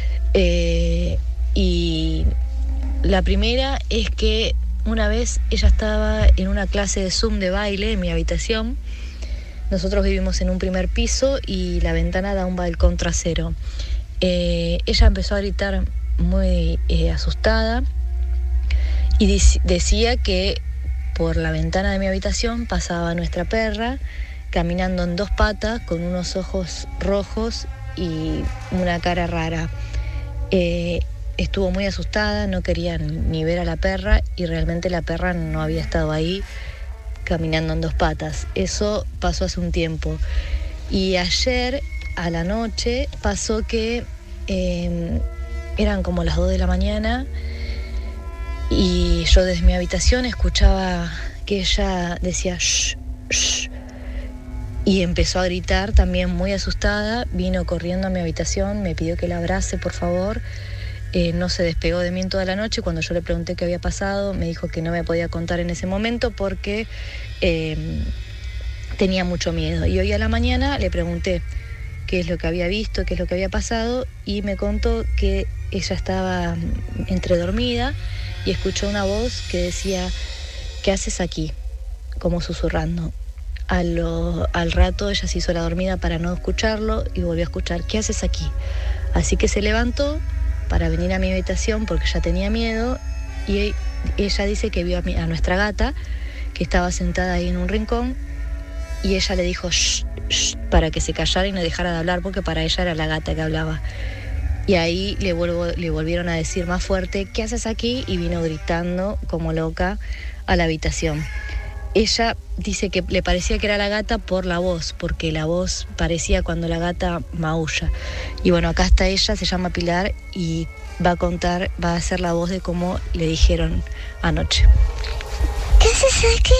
Y la primera es que una vez ella estaba en una clase de Zoom de baile en mi habitación. Nosotros vivimos en un primer piso y la ventana da a un balcón trasero. Ella empezó a gritar muy asustada y decía que por la ventana de mi habitación pasaba nuestra perra caminando en 2 patas con unos ojos rojos y una cara rara. Estuvo muy asustada, no quería ni ver a la perra y realmente la perra no había estado ahí caminando en 2 patas. Eso pasó hace un tiempo. Y ayer a la noche pasó que eran como las 2 de la mañana y yo desde mi habitación escuchaba que ella decía shh, shh, y empezó a gritar también muy asustada. Vino corriendo a mi habitación, me pidió que la abrace, por favor. No se despegó de mí en toda la noche. Cuando yo le pregunté qué había pasado, me dijo que no me podía contar en ese momento porque tenía mucho miedo. Y hoy a la mañana le pregunté qué es lo que había visto, qué es lo que había pasado, y me contó que ella estaba entre dormida y escuchó una voz que decía, ¿qué haces aquí? Como susurrando. Al rato ella se hizo la dormida para no escucharlo y volvió a escuchar, ¿qué haces aquí? Así que se levantó para venir a mi habitación porque ya tenía miedo, y ella dice que vio a nuestra gata que estaba sentada ahí en un rincón, y ella le dijo shh, shh, para que se callara y no dejara de hablar porque para ella era la gata que hablaba. Y ahí le volvieron a decir más fuerte, ¿qué haces aquí? Y vino gritando como loca a la habitación. ella dice que le parecía que era la gata por la voz, porque la voz parecía cuando la gata maulla. Y bueno, acá está ella, se llama Pilar y va a hacer la voz de cómo le dijeron anoche. ¿Qué haces aquí?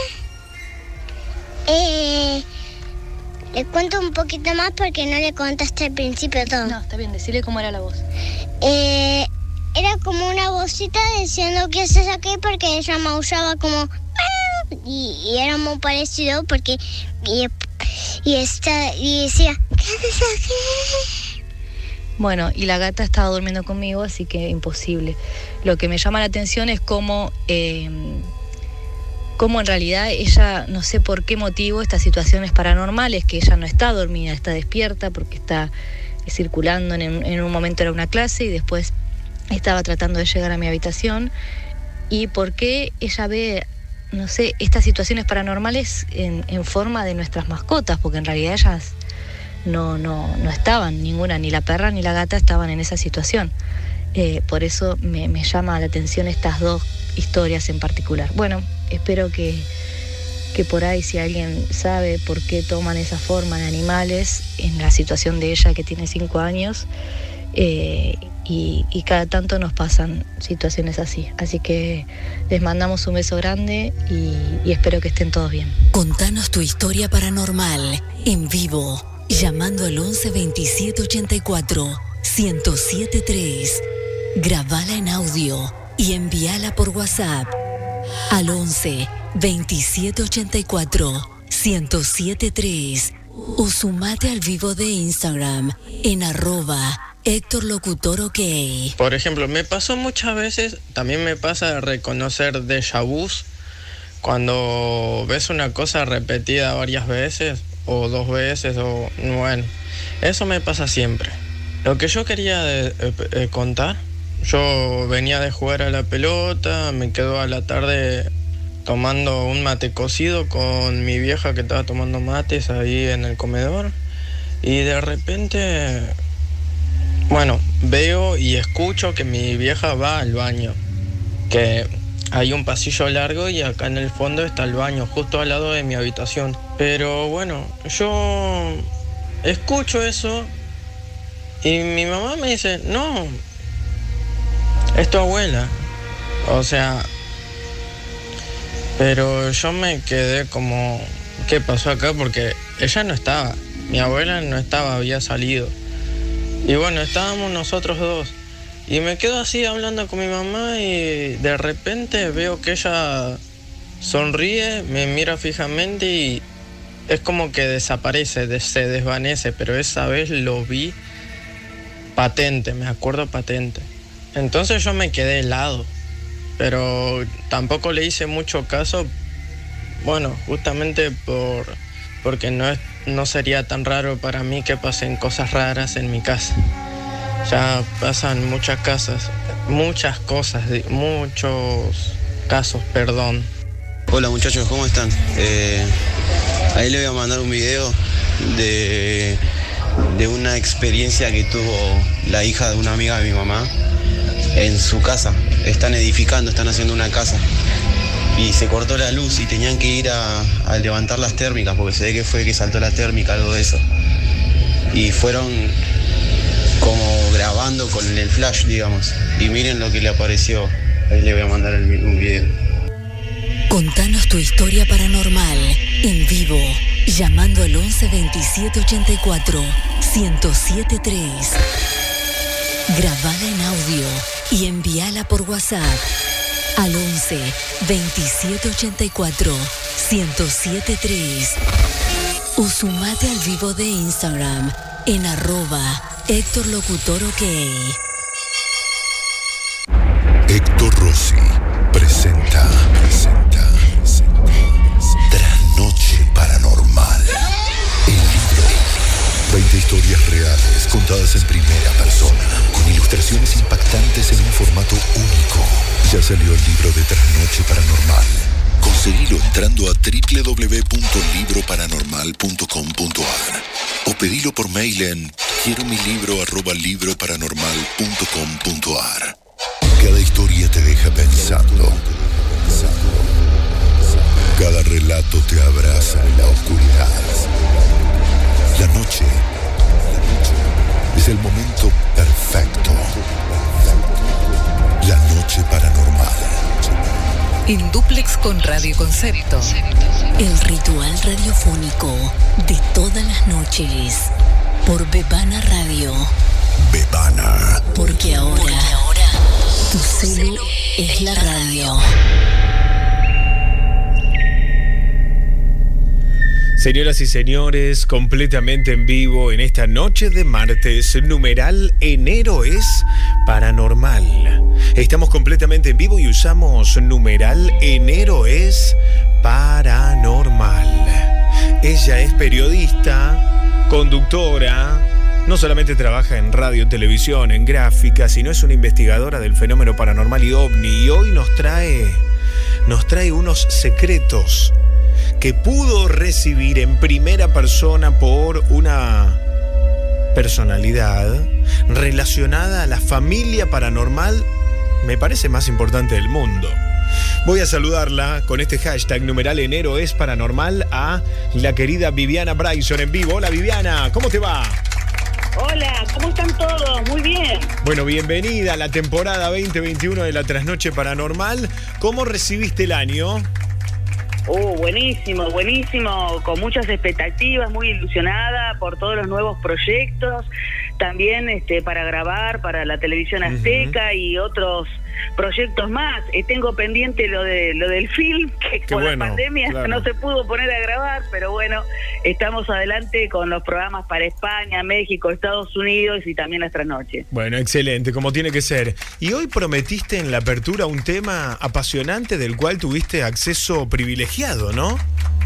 Le cuento un poquito más porque no le contaste al principio todo. No, está bien, decirle cómo era la voz. Era como una vocita diciendo ¿qué haces aquí? Porque ella maullaba como... Y era muy parecido porque... Y decía, ¿qué haces aquí? Bueno, y la gata estaba durmiendo conmigo, así que imposible. Lo que me llama la atención es cómo en realidad ella, no sé por qué motivo, estas situaciones paranormales, que ella no está dormida, está despierta porque está circulando, en un momento era una clase y después estaba tratando de llegar a mi habitación, y por qué ella ve, no sé, estas situaciones paranormales en forma de nuestras mascotas, porque en realidad ellas no estaban, ninguna, ni la perra ni la gata estaban en esa situación. Por eso me llama la atención estas dos historias en particular. Bueno, espero que por ahí, si alguien sabe por qué toman esa forma de animales, en la situación de ella que tiene 5 años, y cada tanto nos pasan situaciones así. Así que les mandamos un beso grande y espero que estén todos bien. Contanos tu historia paranormal en vivo, llamando al 11 27 84 1073. Grabala en audio y envíala por WhatsApp al 11 27 84 1073 o sumate al vivo de Instagram en @HéctorLocutorOK. Por ejemplo, me pasó muchas veces, también me pasa reconocer déjà vus, cuando ves una cosa repetida varias veces o 2 veces, o bueno, eso me pasa siempre. Lo que yo quería contar, yo venía de jugar a la pelota, me quedo a la tarde tomando un mate cocido con mi vieja que estaba tomando mates ahí en el comedor, y de repente, bueno, veo y escucho que mi vieja va al baño, que hay un pasillo largo y acá en el fondo está el baño, justo al lado de mi habitación. Pero bueno, yo escucho eso y mi mamá me dice, no, es tu abuela. O sea, pero yo me quedé como, ¿qué pasó acá? Porque ella no estaba, mi abuela no estaba, había salido. Y bueno, estábamos nosotros dos. Y me quedo así hablando con mi mamá y de repente veo que ella sonríe, me mira fijamente y es como que desaparece, se desvanece, pero esa vez lo vi patente, me acuerdo patente. Entonces yo me quedé helado, pero tampoco le hice mucho caso, bueno, justamente porque no sería tan raro para mí que pasen cosas raras en mi casa. Ya pasan muchas cosas, muchos casos, perdón. Hola muchachos, ¿cómo están? Ahí le voy a mandar un video de una experiencia que tuvo la hija de una amiga de mi mamá en su casa. Están edificando, están haciendo una casa y se cortó la luz y tenían que ir a levantar las térmicas, porque se ve que fue que saltó la térmica, algo de eso. Y fueron como grabando con el flash, digamos, y miren lo que le apareció. Ahí le voy a mandar un video. Contanos tu historia paranormal en vivo, llamando al 11 27 84 1073. Grabala en audio y envíala por WhatsApp al 11 27 84 1073 o sumate al vivo de Instagram en @HéctorLocutorOK. Héctor Rossi presenta Trasnoche Paranormal. El libro. 20 historias reales contadas en primera persona, con ilustraciones impactantes en un formato único. Ya salió el libro de Trasnoche Paranormal. Conseguilo entrando a www.libroparanormal.com.ar o pedilo por mail en quieromilibro@libroparanormal.com.ar. Cada historia te deja pensando. Cada relato te abraza en la oscuridad. La noche es el momento perfecto. La noche paranormal. En dúplex con Radio Concepto. El ritual radiofónico de todas las noches. Por Bebana Radio. Bebana. Porque ahora tu celu es la radio. Señoras y señores, completamente en vivo en esta noche de martes, numeral enero es paranormal. Estamos completamente en vivo y usamos numeral enero es paranormal. Ella es periodista, conductora, no solamente trabaja en radio, televisión, en gráfica, sino es una investigadora del fenómeno paranormal y ovni. Y hoy nos trae unos secretos que pudo recibir en primera persona por una personalidad relacionada a la familia paranormal, me parece más importante del mundo. Voy a saludarla con este hashtag numeral enero es paranormal a la querida Viviana Bryson en vivo. Hola Viviana, ¿cómo te va? Hola, ¿cómo están todos? Muy bien. Bueno, bienvenida a la temporada 2021 de la Trasnoche Paranormal. ¿Cómo recibiste el año? Buenísimo, buenísimo, con muchas expectativas, muy ilusionada por todos los nuevos proyectos, también para grabar para la televisión azteca y otros proyectos más. Tengo pendiente lo del film, que con la pandemia no se pudo poner a grabar, pero bueno, estamos adelante con los programas para España, México, Estados Unidos y también las trasnoches. Bueno, excelente, como tiene que ser. Y hoy prometiste en la apertura un tema apasionante del cual tuviste acceso privilegiado, ¿no?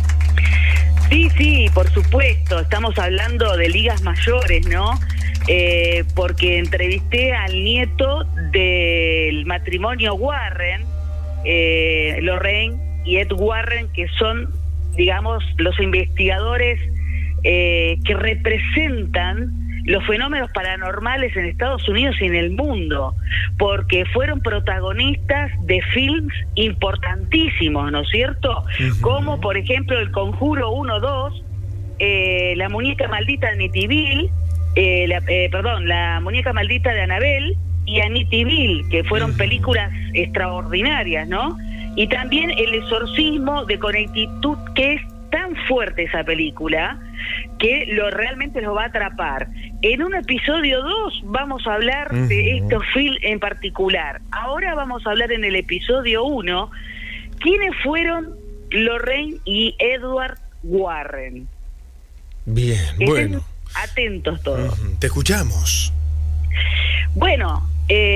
Sí, por supuesto. Estamos hablando de ligas mayores, ¿no? Porque entrevisté al nieto del matrimonio Warren, Lorraine y Ed Warren, que son, digamos, los investigadores que representan los fenómenos paranormales en Estados Unidos y en el mundo, porque fueron protagonistas de films importantísimos, ¿no es cierto? Como, por ejemplo, El Conjuro 1-2, La Muñeca Maldita de Amityville, la Muñeca Maldita de Annabelle y Amityville, que fueron películas extraordinarias, ¿no? Y también El Exorcismo de Connecticut, que es tan fuerte esa película que realmente lo va a atrapar. En un episodio 2 vamos a hablar de estos films en particular. Ahora vamos a hablar en el episodio 1 quiénes fueron Lorraine y Edward Warren. Bien, bueno. Atentos todos. Te escuchamos. Bueno,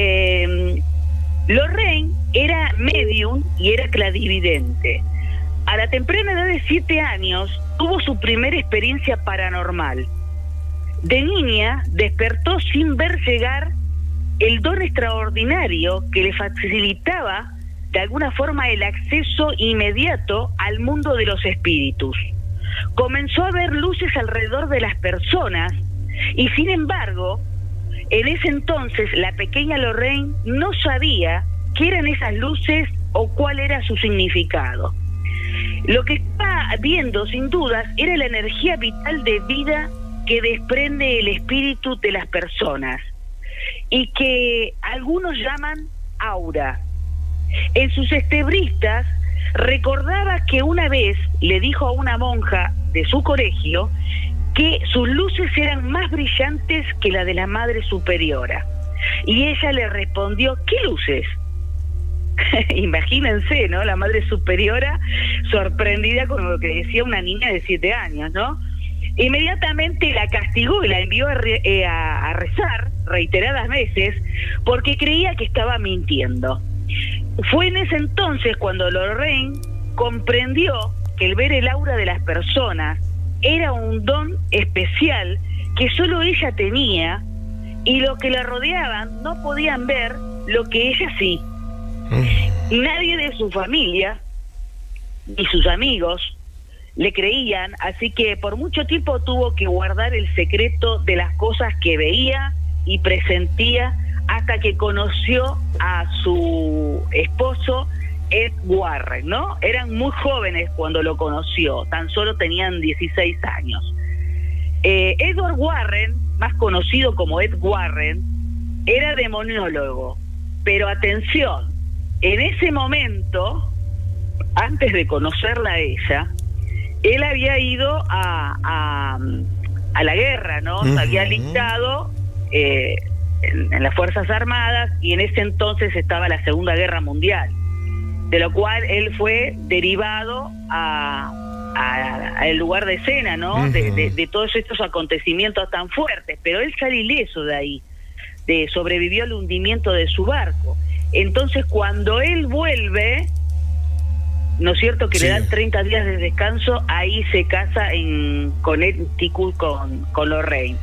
Lorraine era medium y era clarividente. A la temprana edad de 7 años tuvo su primera experiencia paranormal. De niña despertó sin ver llegar el don extraordinario que le facilitaba de alguna forma el acceso inmediato al mundo de los espíritus. Comenzó a ver luces alrededor de las personas y, sin embargo, en ese entonces la pequeña Lorraine no sabía qué eran esas luces o cuál era su significado. Lo que estaba viendo, sin dudas, era la energía vital de vida que desprende el espíritu de las personas y que algunos llaman aura. En sus estebristas recordaba que una vez le dijo a una monja de su colegio que sus luces eran más brillantes que la de la Madre Superiora. Y ella le respondió, ¿qué luces? Imagínense, ¿no? La Madre Superiora sorprendida con lo que decía una niña de 7 años, ¿no? Inmediatamente la castigó y la envió a rezar reiteradas veces porque creía que estaba mintiendo. Fue en ese entonces cuando Lorraine comprendió que el ver el aura de las personas era un don especial que solo ella tenía y los que la rodeaban no podían ver lo que ella sí. Nadie de su familia ni sus amigos le creían, así que por mucho tiempo tuvo que guardar el secreto de las cosas que veía y presentía hasta que conoció a su esposo, Ed Warren, ¿no? Eran muy jóvenes cuando lo conoció, tan solo tenían 16 años. Edward Warren, más conocido como Ed Warren, era demoniólogo, pero atención, en ese momento, antes de conocerla a ella, él había ido a la guerra, ¿no? Se había alistado en las Fuerzas Armadas, y en ese entonces estaba la Segunda Guerra Mundial, de lo cual él fue derivado al lugar de escena, ¿no? De todos estos acontecimientos tan fuertes, pero él sale ileso de ahí, sobrevivió al hundimiento de su barco. Entonces, cuando él vuelve, ¿no es cierto?, que le dan 30 días de descanso, ahí se casa en Connecticut con Lorraine.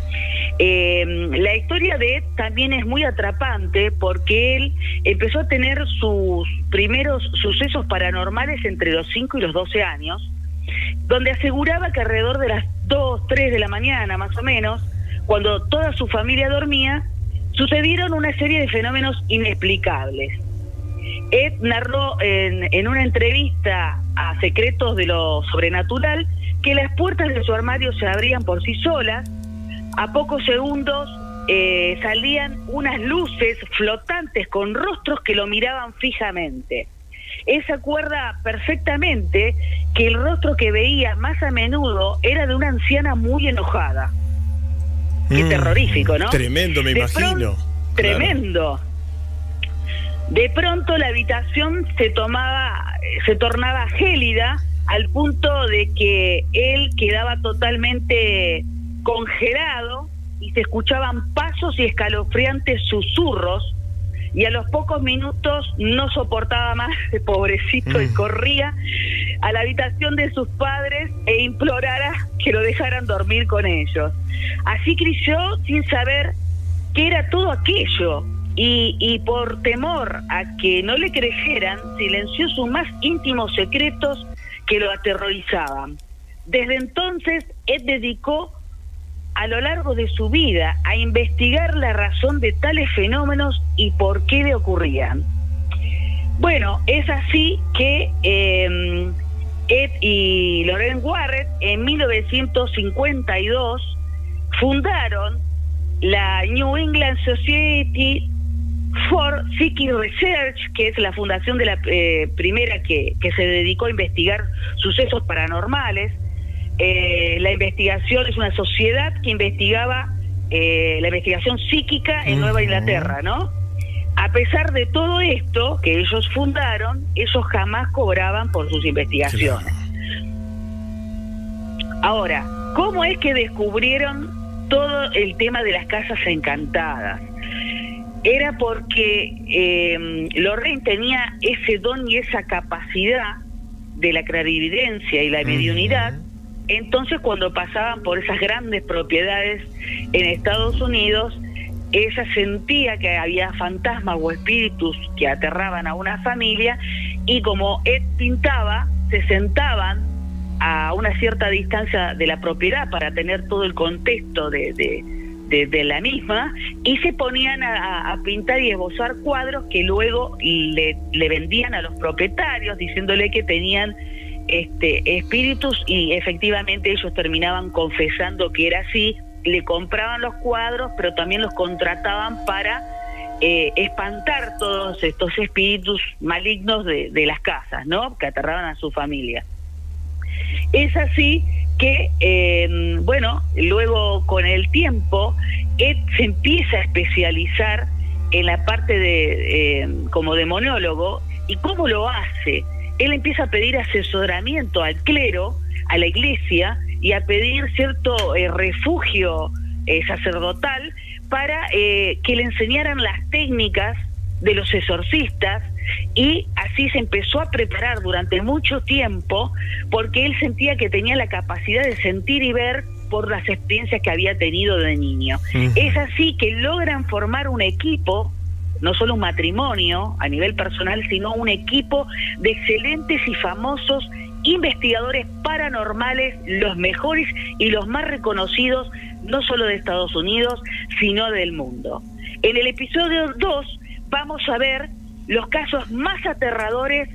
La historia de Ed también es muy atrapante porque él empezó a tener sus primeros sucesos paranormales entre los 5 y los 12 años, donde aseguraba que alrededor de las 2, 3 de la mañana más o menos, cuando toda su familia dormía, sucedieron una serie de fenómenos inexplicables. Ed narró en una entrevista a Secretos de lo Sobrenatural que las puertas de su armario se abrían por sí solas. A pocos segundos salían unas luces flotantes con rostros que lo miraban fijamente. Él se acuerda perfectamente que el rostro que veía más a menudo era de una anciana muy enojada. Qué terrorífico, ¿no? Tremendo, me imagino. Tremendo. De pronto la habitación se tornaba gélida al punto de que él quedaba totalmente congelado y se escuchaban pasos y escalofriantes susurros, y a los pocos minutos no soportaba más, pobrecito, y corría a la habitación de sus padres e implorara que lo dejaran dormir con ellos. Así creció sin saber qué era todo aquello, y por temor a que no le creyeran, silenció sus más íntimos secretos que lo aterrorizaban. Desde entonces, Ed dedicó a lo largo de su vida a investigar la razón de tales fenómenos y por qué le ocurrían. Bueno, es así que Ed y Lorraine Warren en 1952 fundaron la New England Society for Psychic Research, que es la fundación de la primera que se dedicó a investigar sucesos paranormales. La investigación es una sociedad que investigaba la investigación psíquica en Nueva Inglaterra, ¿no? A pesar de todo esto que ellos fundaron, ellos jamás cobraban por sus investigaciones. Ahora, ¿cómo es que descubrieron todo el tema de las casas encantadas? Era porque Lorraine tenía ese don y esa capacidad de la clarividencia y la mediunidad. Entonces, cuando pasaban por esas grandes propiedades en Estados Unidos, ella sentía que había fantasmas o espíritus que aterraban a una familia, y como Ed pintaba, se sentaban a una cierta distancia de la propiedad para tener todo el contexto de la misma, y se ponían a pintar y esbozar cuadros que luego le vendían a los propietarios, diciéndole que tenían espíritus, y efectivamente ellos terminaban confesando que era así. Le compraban los cuadros, pero también los contrataban para espantar todos estos espíritus malignos de las casas, ¿no?, que aterraban a su familia. Es así que, bueno, luego con el tiempo, Ed se empieza a especializar en la parte de como demoniólogo. ¿Y cómo lo hace? Él empieza a pedir asesoramiento al clero, a la iglesia, y a pedir cierto refugio sacerdotal para que le enseñaran las técnicas de los exorcistas, y así se empezó a preparar durante mucho tiempo, porque él sentía que tenía la capacidad de sentir y ver por las experiencias que había tenido de niño. Es así que logran formar un equipo, no solo un matrimonio a nivel personal, sino un equipo de excelentes y famosos investigadores paranormales, los mejores y los más reconocidos, no solo de Estados Unidos, sino del mundo. En el episodio 2 vamos a ver los casos más aterradores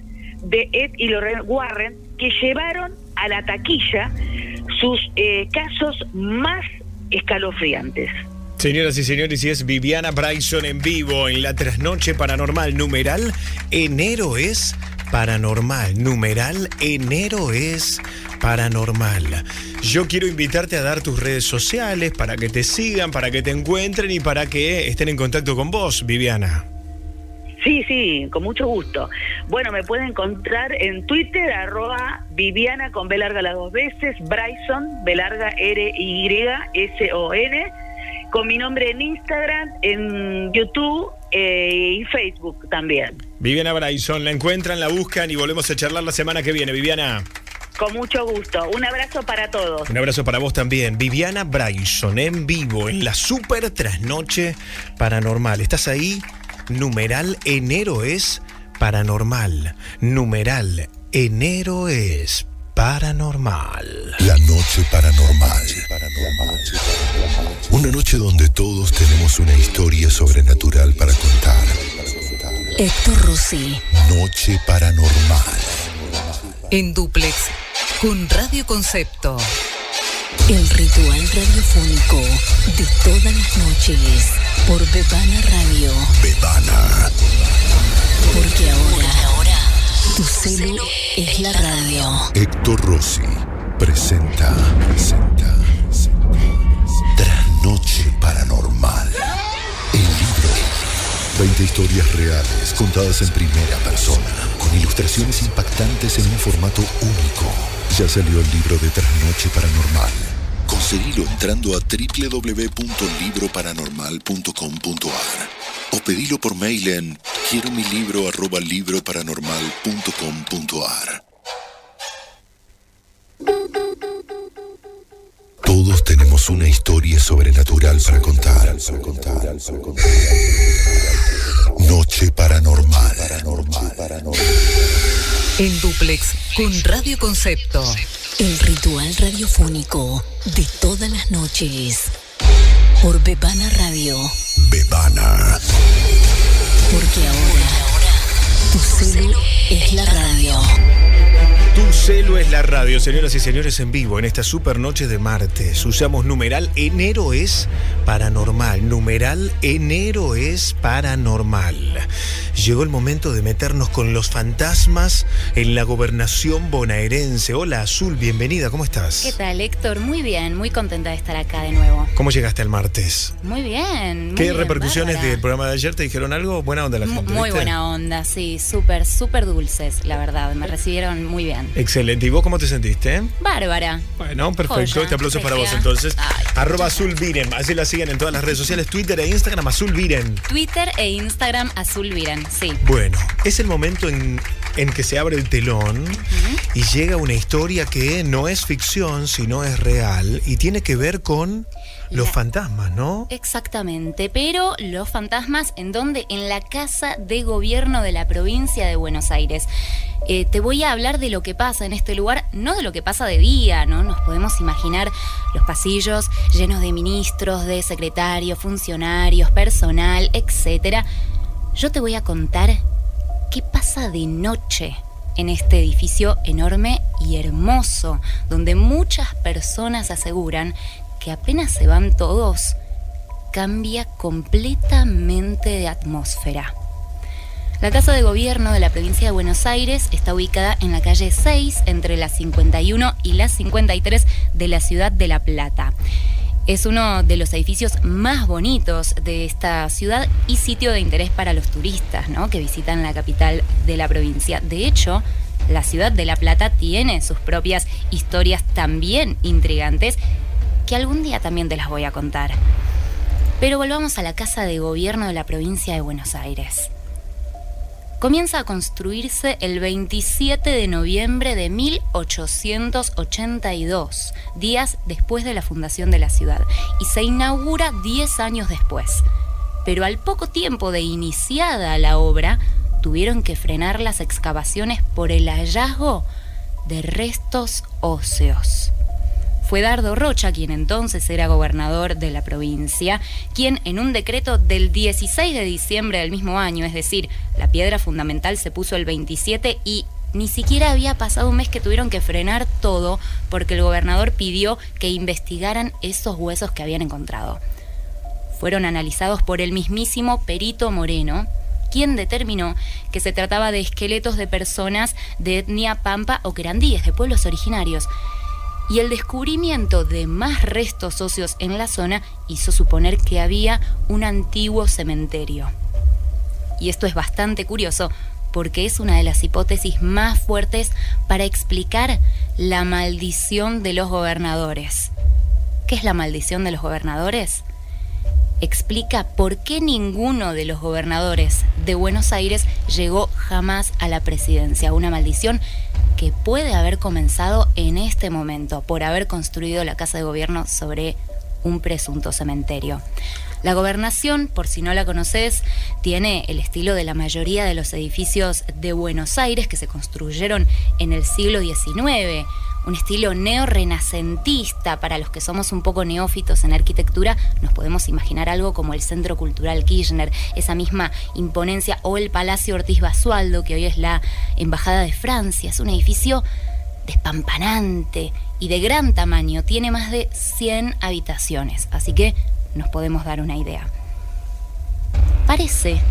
de Ed y Lorraine Warren, que llevaron a la taquilla sus casos más escalofriantes. Señoras y señores, y es Viviana Bryson en vivo en la Trasnoche Paranormal. Numeral, enero es paranormal. Numeral, enero es paranormal. Yo quiero invitarte a dar tus redes sociales para que te sigan, para que te encuentren y para que estén en contacto con vos, Viviana. Sí, con mucho gusto. Bueno, me pueden encontrar en Twitter, @Viviana con B larga las 2 veces, Bryson, B larga RYSON, con mi nombre en Instagram, en YouTube y Facebook también. Viviana Bryson, la encuentran, la buscan y volvemos a charlar la semana que viene, Viviana. Con mucho gusto. Un abrazo para todos. Un abrazo para vos también. Viviana Bryson en vivo en la Super Trasnoche Paranormal. ¿Estás ahí? Numeral, enero es paranormal. Numeral, enero es paranormal. La noche paranormal. Una noche donde todos tenemos una historia sobrenatural para contar. Héctor Rossi. Noche paranormal. En dúplex con Radio Concepto. El ritual radiofónico de todas las noches por Bebana Radio. Bebana. Porque ahora tu celu es la radio. Héctor Rossi presenta Trasnoche Paranormal. El libro. 20 historias reales contadas en primera persona, con ilustraciones impactantes en un formato único. Ya salió el libro de Trasnoche Paranormal. Conseguilo entrando a www.libroparanormal.com.ar o pedilo por mail en quieromilibro@libroparanormal.com.ar. Todos tenemos una historia sobrenatural para contar. Noche paranormal. En dúplex con Radio Concepto. El ritual radiofónico de todas las noches por Bebana Radio. Bebana. Porque ahora tu celu es la radio. Tu celu es la radio, señoras y señores, en vivo en esta super noche de martes. Usamos numeral, enero es paranormal. Numeral, enero es paranormal. Llegó el momento de meternos con los fantasmas en la gobernación bonaerense. Hola, Azul, bienvenida, ¿cómo estás? ¿Qué tal, Héctor? Muy bien, muy contenta de estar acá de nuevo. ¿Cómo llegaste el martes? Muy bien. ¿Qué repercusiones del programa de ayer? ¿Te dijeron algo? Buena onda la gente, Muy ¿viste? buena onda, sí, súper dulces, la verdad. Me recibieron muy bien. Excelente. ¿Y vos cómo te sentiste? Bárbara. Bueno, perfecto. Joya, Este aplauso es para vos regia. entonces. Ay, @AzulViren. Así la siguen en todas las redes sociales, Twitter e Instagram, AzulViren. Twitter e Instagram AzulViren, sí. Bueno, es el momento en que se abre el telón y llega una historia que no es ficción, sino es real y tiene que ver con los fantasmas, ¿no? Exactamente, pero los fantasmas, ¿en dónde? En la Casa de Gobierno de la provincia de Buenos Aires. Te voy a hablar de lo que pasa en este lugar, no de lo que pasa de día, ¿no? Nos podemos imaginar los pasillos llenos de ministros, de secretarios, funcionarios, personal, etc. Yo te voy a contar qué pasa de noche en este edificio enorme y hermoso, donde muchas personas aseguran que apenas se van todos, cambia completamente de atmósfera. La Casa de Gobierno de la provincia de Buenos Aires está ubicada en la calle 6, entre la 51 y la 53 de la ciudad de La Plata. Es uno de los edificios más bonitos de esta ciudad y sitio de interés para los turistas, ¿no?, que visitan la capital de la provincia. De hecho, la ciudad de La Plata tiene sus propias historias también intrigantes, que algún día también te las voy a contar. Pero volvamos a la Casa de Gobierno de la provincia de Buenos Aires. Comienza a construirse el 27 de noviembre de 1882, días después de la fundación de la ciudad, y se inaugura 10 años después. Pero al poco tiempo de iniciada la obra, tuvieron que frenar las excavaciones por el hallazgo de restos óseos. Fue Dardo Rocha, quien entonces era gobernador de la provincia, quien en un decreto del 16 de diciembre del mismo año, es decir, la piedra fundamental se puso el 27 y Ni siquiera había pasado un mes que tuvieron que frenar todo porque el gobernador pidió que investigaran esos huesos que habían encontrado. Fueron analizados por el mismísimo Perito Moreno, quien determinó que se trataba de esqueletos de personas de etnia pampa o querandíes, de pueblos originarios. Y el descubrimiento de más restos óseos en la zona hizo suponer que había un antiguo cementerio. Y esto es bastante curioso porque es una de las hipótesis más fuertes para explicar la maldición de los gobernadores. ¿Qué es la maldición de los gobernadores? Explica por qué ninguno de los gobernadores de Buenos Aires llegó jamás a la presidencia. Una maldición que puede haber comenzado en este momento por haber construido la Casa de Gobierno sobre un presunto cementerio. La gobernación, por si no la conoces, tiene el estilo de la mayoría de los edificios de Buenos Aires que se construyeron en el siglo XIX. Un estilo neorrenacentista. Para los que somos un poco neófitos en arquitectura, nos podemos imaginar algo como el Centro Cultural Kirchner, esa misma imponencia, o el Palacio Ortiz Basualdo, que hoy es la Embajada de Francia. Es un edificio despampanante y de gran tamaño, tiene más de 100 habitaciones, así que nos podemos dar una idea. Parece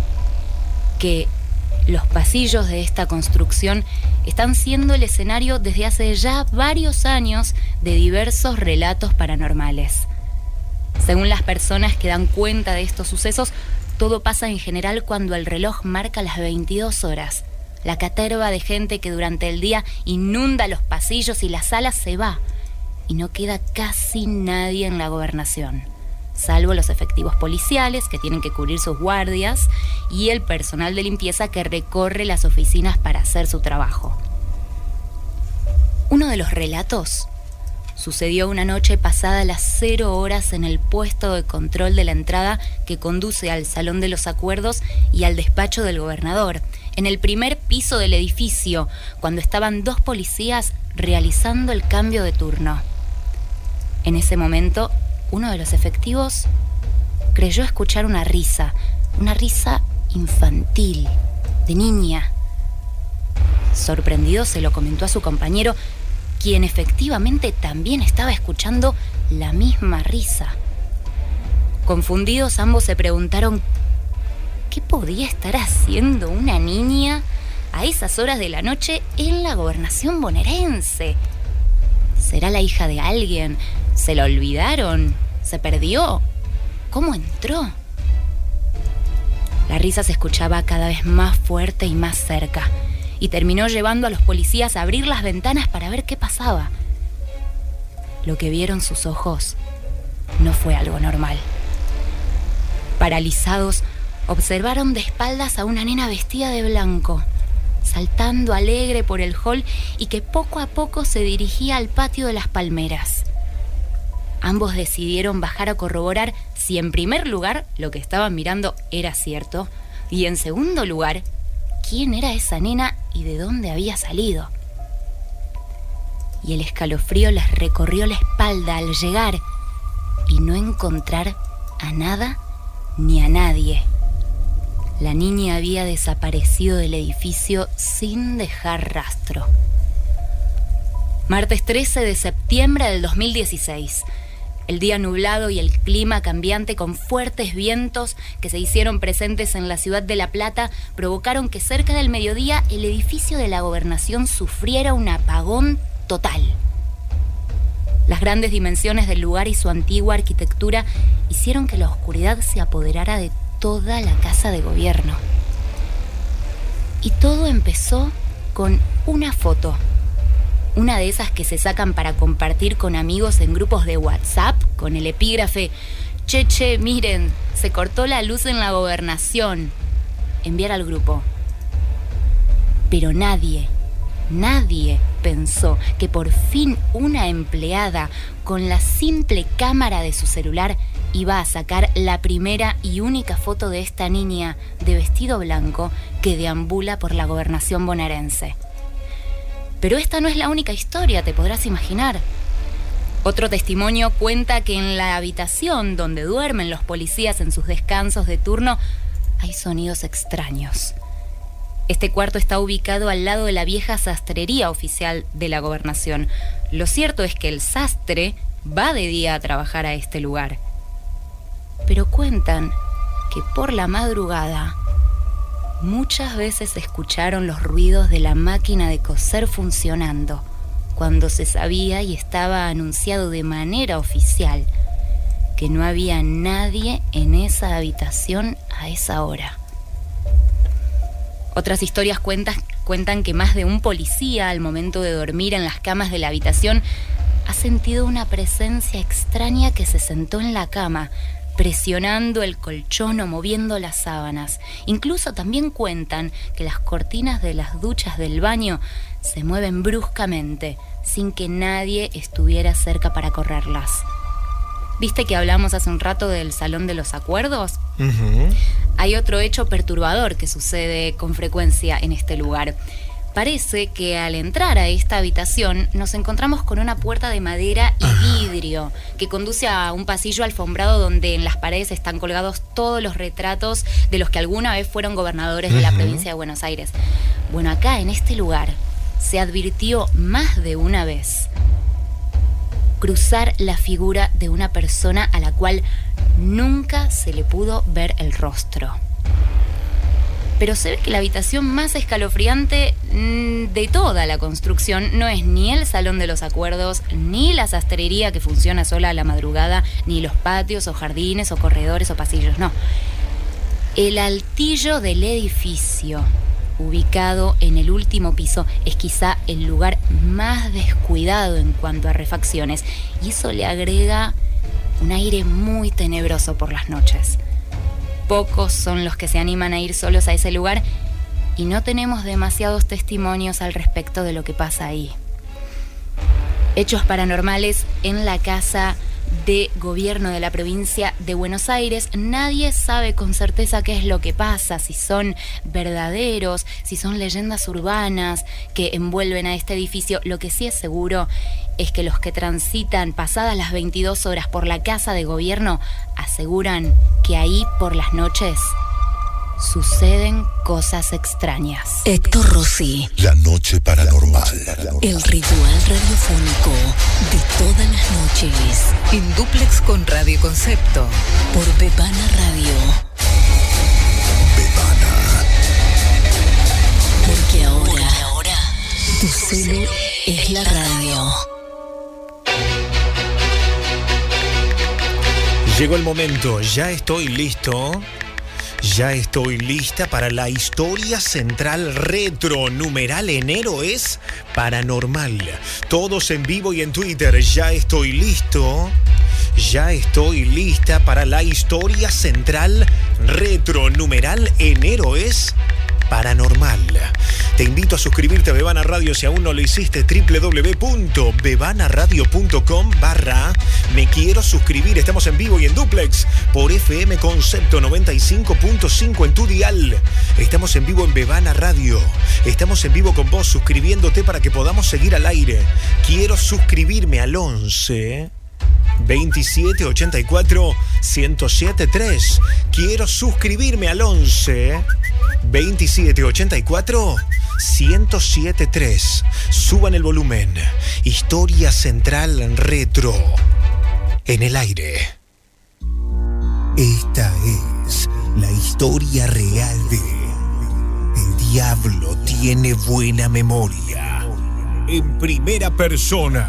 que los pasillos de esta construcción están siendo el escenario desde hace ya varios años de diversos relatos paranormales. Según las personas que dan cuenta de estos sucesos, todo pasa en general cuando el reloj marca las 22 horas. La caterva de gente que durante el día inunda los pasillos y las salas se va, y no queda casi nadie en la gobernación, salvo los efectivos policiales que tienen que cubrir sus guardias y el personal de limpieza que recorre las oficinas para hacer su trabajo. Uno de los relatos sucedió una noche pasada las 0 horas en el puesto de control de la entrada que conduce al Salón de los Acuerdos y al despacho del gobernador, en el primer piso del edificio, cuando estaban 2 policías realizando el cambio de turno. En ese momento, uno de los efectivos creyó escuchar una risa infantil, de niña. Sorprendido, se lo comentó a su compañero, quien efectivamente también estaba escuchando la misma risa. Confundidos, ambos se preguntaron qué podía estar haciendo una niña a esas horas de la noche en la gobernación bonaerense. ¿Será la hija de alguien? ¿Se la olvidaron? ¿Se perdió? ¿Cómo entró? La risa se escuchaba cada vez más fuerte y más cerca, y terminó llevando a los policías a abrir las ventanas para ver qué pasaba. Lo que vieron sus ojos no fue algo normal. Paralizados, observaron de espaldas a una nena vestida de blanco, saltando alegre por el hall y que poco a poco se dirigía al patio de las palmeras. Ambos decidieron bajar a corroborar si en primer lugar lo que estaban mirando era cierto y en segundo lugar quién era esa nena y de dónde había salido. Y el escalofrío les recorrió la espalda al llegar y no encontrar a nada ni a nadie. La niña había desaparecido del edificio sin dejar rastro. Martes 13 de septiembre del 2016. El día nublado y el clima cambiante con fuertes vientos que se hicieron presentes en la ciudad de La Plata provocaron que cerca del mediodía el edificio de la gobernación sufriera un apagón total. Las grandes dimensiones del lugar y su antigua arquitectura hicieron que la oscuridad se apoderara de toda la casa de gobierno. Y todo empezó con una foto. Una de esas que se sacan para compartir con amigos en grupos de WhatsApp, con el epígrafe: che, miren, se cortó la luz en la gobernación. Enviar al grupo. Pero nadie pensó que por fin una empleada, con la simple cámara de su celular, iba a sacar la primera y única foto de esta niña de vestido blanco que deambula por la gobernación bonaerense. Pero esta no es la única historia, te podrás imaginar. Otro testimonio cuenta que en la habitación donde duermen los policías en sus descansos de turno hay sonidos extraños. Este cuarto está ubicado al lado de la vieja sastrería oficial de la gobernación. Lo cierto es que el sastre va de día a trabajar a este lugar. Pero cuentan que por la madrugada muchas veces escucharon los ruidos de la máquina de coser funcionando, cuando se sabía y estaba anunciado de manera oficial que no había nadie en esa habitación a esa hora. Otras historias cuentan que más de un policía, al momento de dormir en las camas de la habitación, ha sentido una presencia extraña que se sentó en la cama, presionando el colchón o moviendo las sábanas. Incluso también cuentan que las cortinas de las duchas del baño se mueven bruscamente, sin que nadie estuviera cerca para correrlas. ¿Viste que hablamos hace un rato del Salón de los Acuerdos? Hay otro hecho perturbador que sucede con frecuencia en este lugar. Parece que al entrar a esta habitación nos encontramos con una puerta de madera y vidrio que conduce a un pasillo alfombrado donde en las paredes están colgados todos los retratos de los que alguna vez fueron gobernadores de la provincia de Buenos Aires. Bueno, acá en este lugar se advirtió más de una vez cruzar la figura de una persona a la cual nunca se le pudo ver el rostro. Pero se ve que la habitación más escalofriante de toda la construcción no es ni el Salón de los Acuerdos, ni la sastrería que funciona sola a la madrugada, ni los patios o jardines o corredores o pasillos, no. El altillo del edificio, ubicado en el último piso, es quizá el lugar más descuidado en cuanto a refacciones, y eso le agrega un aire muy tenebroso por las noches. Pocos son los que se animan a ir solos a ese lugar y no tenemos demasiados testimonios al respecto de lo que pasa ahí. Hechos paranormales en la casa de gobierno de la provincia de Buenos Aires. Nadie sabe con certeza qué es lo que pasa, si son verdaderos, si son leyendas urbanas que envuelven a este edificio. Lo que sí es seguro es que los que transitan pasadas las 22 horas por la casa de gobierno aseguran que ahí por las noches suceden cosas extrañas. Héctor Rossi. La noche paranormal. El ritual radiofónico de todas las noches. En dúplex con Radio Concepto. Por Bebana Radio. Bebana. Porque ahora tu celu es la radio. Llegó el momento, ya estoy listo. Ya estoy lista para la historia central retro. Numeral enero es paranormal. Todos en vivo y en Twitter. Ya estoy listo. Ya estoy lista para la historia central retro. Numeral enero es paranormal. Te invito a suscribirte a Bebana Radio si aún no lo hiciste. www.bebanaradio.com/me quiero suscribir. Estamos en vivo y en duplex por FM Concepto 95.5 en tu dial. Estamos en vivo en Bebana Radio. Estamos en vivo con vos suscribiéndote para que podamos seguir al aire. Quiero suscribirme al 11 27 84 1073. Quiero suscribirme al 11 27 84 1073. Suban el volumen. Historia central retro en el aire. Esta es la historia real de El Diablo tiene buena memoria. En primera persona.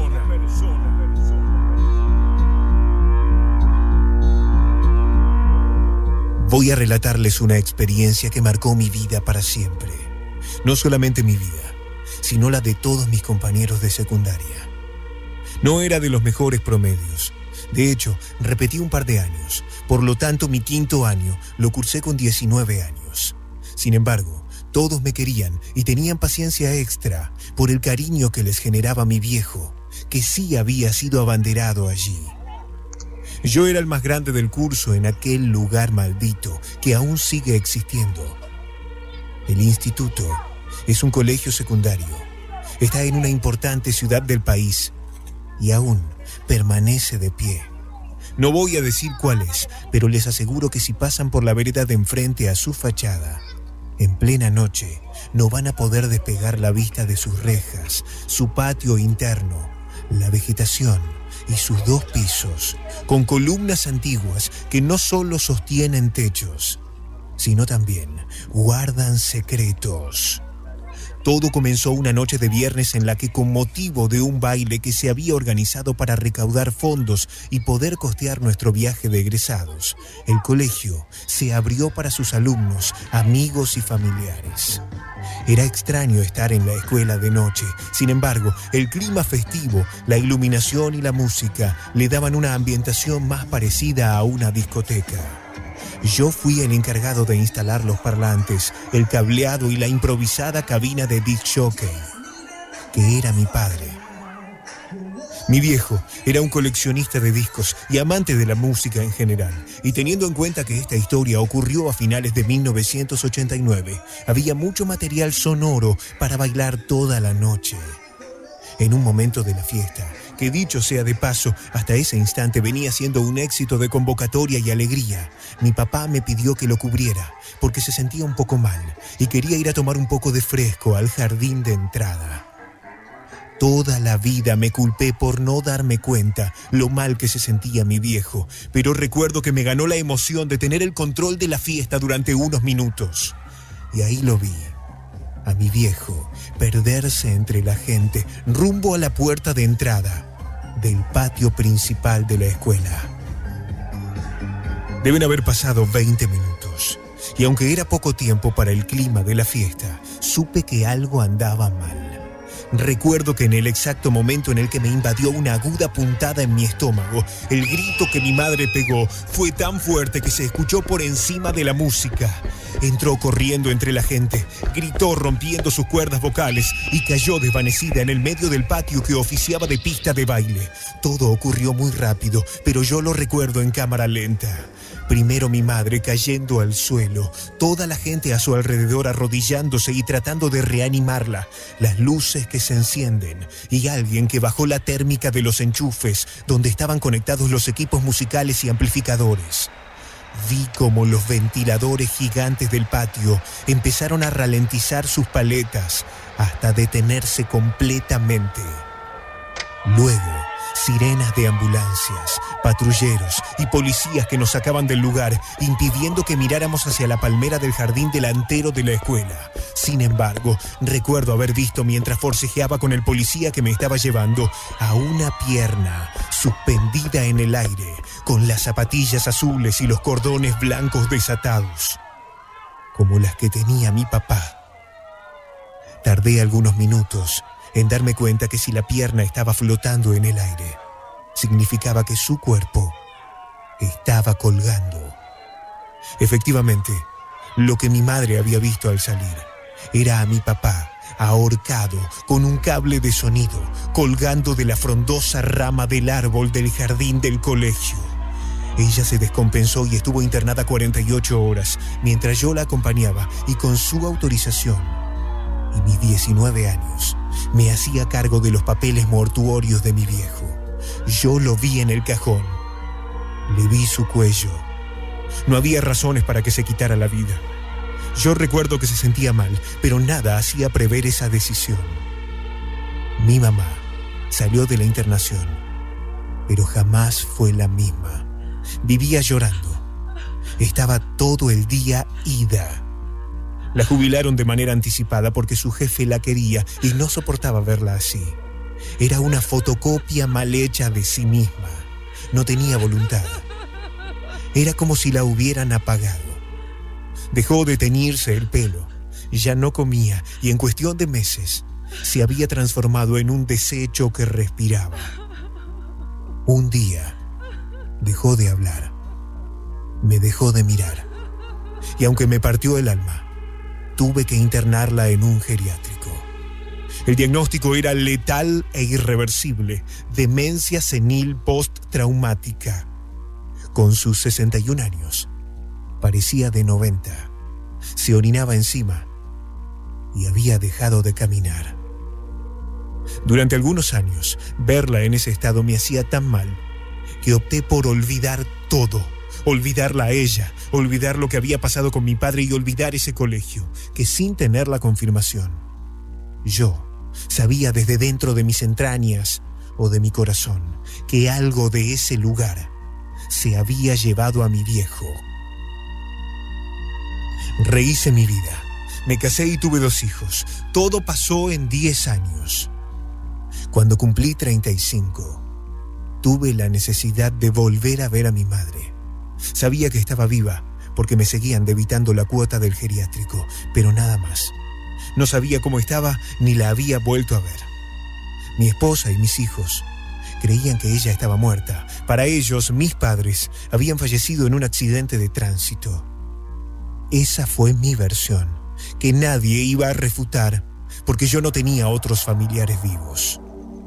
Voy a relatarles una experiencia que marcó mi vida para siempre. No solamente mi vida, sino la de todos mis compañeros de secundaria. No era de los mejores promedios. De hecho, repetí un par de años. Por lo tanto, mi quinto año lo cursé con 19 años. Sin embargo, todos me querían y tenían paciencia extra por el cariño que les generaba mi viejo, que sí había sido abanderado allí. Yo era el más grande del curso en aquel lugar maldito que aún sigue existiendo. El instituto es un colegio secundario. Está en una importante ciudad del país y aún permanece de pie. No voy a decir cuál es, pero les aseguro que si pasan por la vereda de enfrente a su fachada, En plena noche, no van a poder despegar la vista de sus rejas, su patio interno, la vegetación y sus 2 pisos, con columnas antiguas que no solo sostienen techos, sino también guardan secretos. Todo comenzó una noche de viernes en la que, con motivo de un baile que se había organizado para recaudar fondos y poder costear nuestro viaje de egresados, el colegio se abrió para sus alumnos, amigos y familiares. Era extraño estar en la escuela de noche. Sin embargo, el clima festivo, la iluminación y la música le daban una ambientación más parecida a una discoteca. Yo fui el encargado de instalar los parlantes, el cableado y la improvisada cabina de disc jockey, que era mi padre. Mi viejo era un coleccionista de discos y amante de la música en general, y teniendo en cuenta que esta historia ocurrió a finales de 1989, había mucho material sonoro para bailar toda la noche. En un momento de la fiesta, que dicho sea de paso, hasta ese instante venía siendo un éxito de convocatoria y alegría, mi papá me pidió que lo cubriera porque se sentía un poco mal y quería ir a tomar un poco de fresco al jardín de entrada. Toda la vida me culpé por no darme cuenta lo mal que se sentía mi viejo, pero recuerdo que me ganó la emoción de tener el control de la fiesta durante unos minutos. Y ahí lo vi, a mi viejo perderse entre la gente rumbo a la puerta de entrada del patio principal de la escuela. Deben haber pasado 20 minutos, y aunque era poco tiempo para el clima de la fiesta, supe que algo andaba mal. Recuerdo que en el exacto momento en el que me invadió una aguda puntada en mi estómago, el grito que mi madre pegó fue tan fuerte que se escuchó por encima de la música. Entró corriendo entre la gente, gritó rompiendo sus cuerdas vocales y cayó desvanecida en el medio del patio que oficiaba de pista de baile. Todo ocurrió muy rápido, pero yo lo recuerdo en cámara lenta. Primero mi madre cayendo al suelo, toda la gente a su alrededor arrodillándose y tratando de reanimarla, las luces que se encienden y alguien que bajó la térmica de los enchufes donde estaban conectados los equipos musicales y amplificadores. Vi cómo los ventiladores gigantes del patio empezaron a ralentizar sus paletas hasta detenerse completamente. Luego, sirenas de ambulancias, patrulleros y policías que nos sacaban del lugar, impidiendo que miráramos hacia la palmera del jardín delantero de la escuela. Sin embargo, recuerdo haber visto mientras forcejeaba con el policía que me estaba llevando a una pierna suspendida en el aire, con las zapatillas azules y los cordones blancos desatados, como las que tenía mi papá. Tardé algunos minutos en darme cuenta que si la pierna estaba flotando en el aire, significaba que su cuerpo estaba colgando. Efectivamente, lo que mi madre había visto al salir era a mi papá ahorcado con un cable de sonido colgando de la frondosa rama del árbol del jardín del colegio. Ella se descompensó y estuvo internada 48 horas mientras yo la acompañaba y con su autorización y mis 19 años me hacía cargo de los papeles mortuorios de mi viejo. Yo lo vi en el cajón. Le vi su cuello. No había razones para que se quitara la vida. Yo recuerdo que se sentía mal, pero nada hacía prever esa decisión. Mi mamá salió de la internación, pero jamás fue la misma. Vivía llorando. Estaba todo el día ida. La jubilaron de manera anticipada porque su jefe la quería y no soportaba verla así. Era una fotocopia mal hecha de sí misma. No tenía voluntad. Era como si la hubieran apagado. Dejó de teñirse el pelo, ya no comía y en cuestión de meses se había transformado en un desecho que respiraba. Un día dejó de hablar, me dejó de mirar y aunque me partió el alma, tuve que internarla en un geriátrico. El diagnóstico era letal e irreversible, demencia senil postraumática. Con sus 61 años, parecía de 90. Se orinaba encima y había dejado de caminar. Durante algunos años, verla en ese estado me hacía tan mal que opté por olvidar todo, olvidarla a ella, olvidar lo que había pasado con mi padre y olvidar ese colegio, que sin tener la confirmación, yo sabía desde dentro de mis entrañas o de mi corazón que algo de ese lugar se había llevado a mi viejo. Rehice mi vida, me casé y tuve 2 hijos. Todo pasó en 10 años. Cuando cumplí 35, tuve la necesidad de volver a ver a mi madre. Sabía que estaba viva porque me seguían debitando la cuota del geriátrico, pero nada más. No sabía cómo estaba ni la había vuelto a ver. Mi esposa y mis hijos creían que ella estaba muerta. Para ellos, mis padres habían fallecido en un accidente de tránsito. Esa fue mi versión, que nadie iba a refutar porque yo no tenía otros familiares vivos.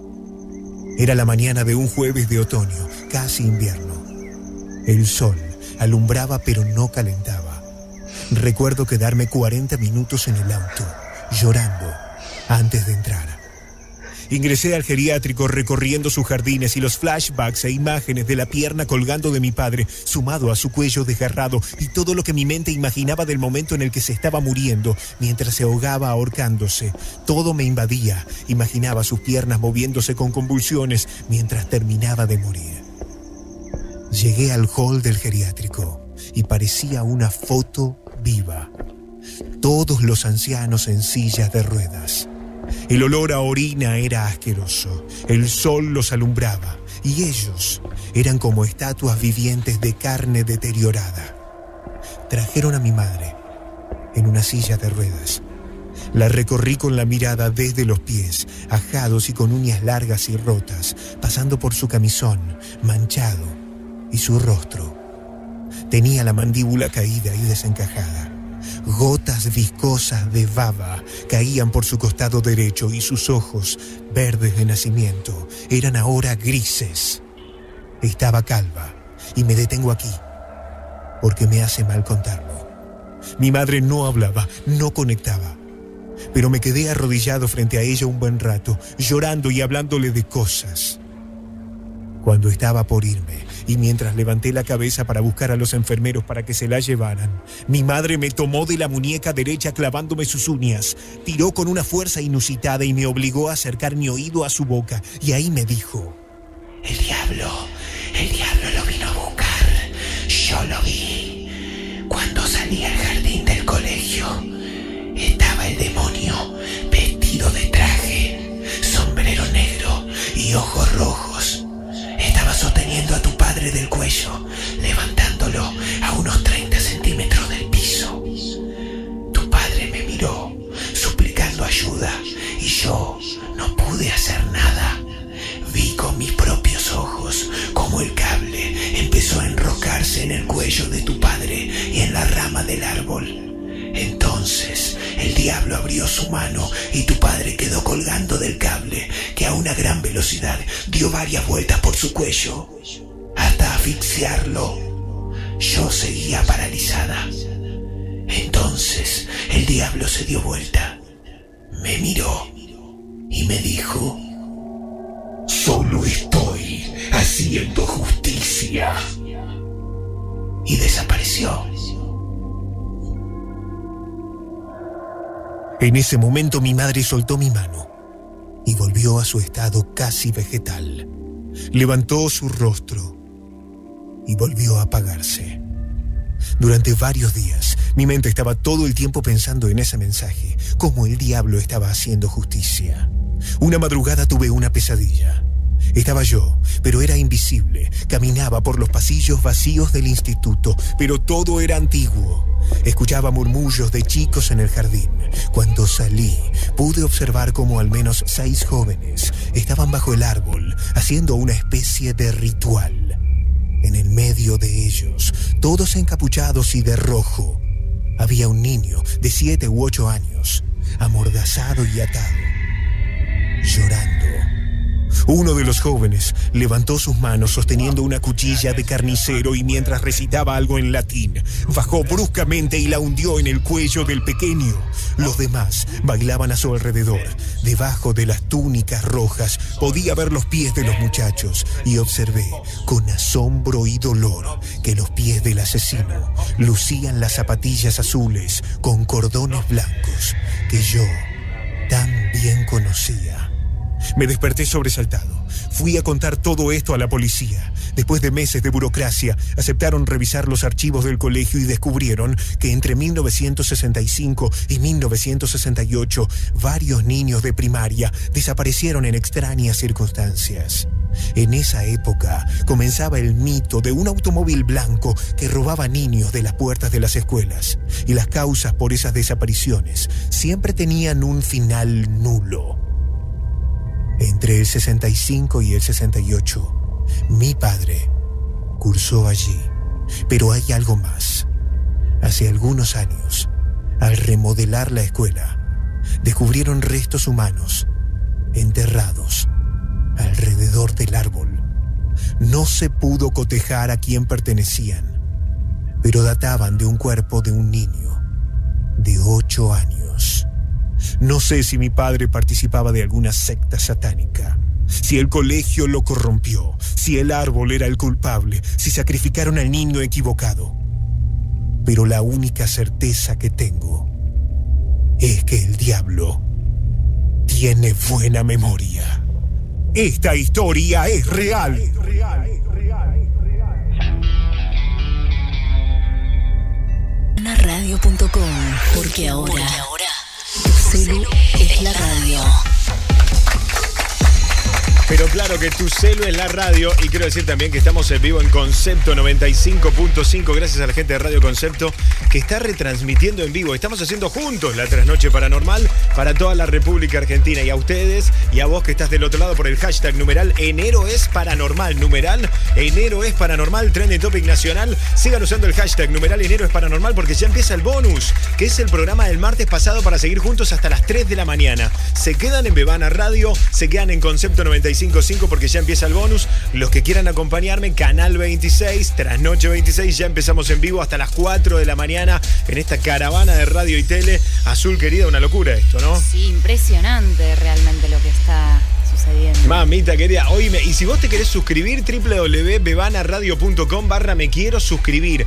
Era la mañana de un jueves de otoño, casi invierno. El sol alumbraba pero no calentaba. Recuerdo quedarme 40 minutos en el auto, llorando, antes de entrar. Ingresé al geriátrico recorriendo sus jardines y los flashbacks e imágenes de la pierna colgando de mi padre, sumado a su cuello desgarrado y todo lo que mi mente imaginaba del momento en el que se estaba muriendo, mientras se ahogaba ahorcándose. Todo me invadía. Imaginaba sus piernas moviéndose con convulsiones mientras terminaba de morir. Llegué al hall del geriátrico y parecía una foto viva. Todos los ancianos en sillas de ruedas. El olor a orina era asqueroso. El sol los alumbraba y ellos eran como estatuas vivientes de carne deteriorada. Trajeron a mi madre en una silla de ruedas. La recorrí con la mirada desde los pies, ajados y con uñas largas y rotas, pasando por su camisón, manchado, y su rostro. Tenía la mandíbula caída y desencajada. Gotas viscosas de baba caían por su costado derecho y sus ojos, verdes de nacimiento, eran ahora grises. Estaba calva y me detengo aquí porque me hace mal contarlo. Mi madre no hablaba, no conectaba, pero me quedé arrodillado frente a ella un buen rato, llorando y hablándole de cosas. Cuando estaba por irme y mientras levanté la cabeza para buscar a los enfermeros para que se la llevaran, mi madre me tomó de la muñeca derecha clavándome sus uñas, tiró con una fuerza inusitada y me obligó a acercar mi oído a su boca, y ahí me dijo: el diablo lo vino a buscar, yo lo vi. Cuando salí al jardín del colegio, estaba el demonio vestido de traje, sombrero negro y ojos rojos. Estaba sosteniendo a tu padre del cuello, levantándolo a unos 30 centímetros del piso. Tu padre me miró, suplicando ayuda, y yo no pude hacer nada. Vi con mis propios ojos cómo el cable empezó a enroscarse en el cuello de tu padre y en la rama del árbol. Entonces el diablo abrió su mano y tu padre quedó colgando del cable, que a una gran velocidad dio varias vueltas por su cuello hasta asfixiarlo. Yo seguía paralizada. Entonces el diablo se dio vuelta, me miró y me dijo: solo estoy haciendo justicia. Y desapareció. En ese momento mi madre soltó mi mano y volvió a su estado casi vegetal. Levantó su rostro y volvió a apagarse. Durante varios días, mi mente estaba todo el tiempo pensando en ese mensaje, cómo el diablo estaba haciendo justicia. Una madrugada tuve una pesadilla. Estaba yo, pero era invisible. Caminaba por los pasillos vacíos del instituto, pero todo era antiguo. Escuchaba murmullos de chicos en el jardín. Cuando salí, pude observar cómo al menos 6 jóvenes estaban bajo el árbol, haciendo una especie de ritual. En el medio de ellos, todos encapuchados y de rojo, había un niño de 7 u 8 años, amordazado y atado, llorando. Uno de los jóvenes levantó sus manos sosteniendo una cuchilla de carnicero y mientras recitaba algo en latín, bajó bruscamente y la hundió en el cuello del pequeño. Los demás bailaban a su alrededor. Debajo de las túnicas rojas podía ver los pies de los muchachos y observé con asombro y dolor que los pies del asesino lucían las zapatillas azules con cordones blancos que yo tan bien conocía. Me desperté sobresaltado. Fui a contar todo esto a la policía. Después de meses de burocracia, aceptaron revisar los archivos del colegio y descubrieron que entre 1965 y 1968 varios niños de primaria desaparecieron en extrañas circunstancias. En esa época comenzaba el mito de un automóvil blanco que robaba niños de las puertas de las escuelas, y las causas por esas desapariciones siempre tenían un final nulo. Entre el 65 y el 68, mi padre cursó allí. Pero hay algo más. Hace algunos años, al remodelar la escuela, descubrieron restos humanos enterrados alrededor del árbol. No se pudo cotejar a quién pertenecían, pero databan de un cuerpo de un niño de 8 años. No sé si mi padre participaba de alguna secta satánica, si el colegio lo corrompió, si el árbol era el culpable, si sacrificaron al niño equivocado. Pero la única certeza que tengo es que el diablo tiene buena memoria. Esta historia es real. Radio.com, porque ahora tu celu es la radio. Pero claro que tu celu es la radio, y quiero decir también que estamos en vivo en Concepto 95.5, gracias a la gente de Radio Concepto que está retransmitiendo en vivo. Estamos haciendo juntos la trasnoche paranormal para toda la República Argentina, y a ustedes y a vos que estás del otro lado por el hashtag numeral enero es paranormal, numeral enero es paranormal, trending topic nacional. Sigan usando el hashtag numeral enero es paranormal porque ya empieza el bonus, que es el programa del martes pasado, para seguir juntos hasta las 3 de la mañana. Se quedan en Bebana Radio, se quedan en Concepto 95.5 porque ya empieza el bonus. Los que quieran acompañarme, Canal 26, Trasnoche 26, ya empezamos en vivo hasta las 4 de la mañana en esta caravana de radio y tele. Azul querida, una locura esto, ¿no? Sí, impresionante realmente lo que está sucediendo. Mamita querida, oíme, y si vos te querés suscribir, www.bebanaradio.com/me quiero suscribir,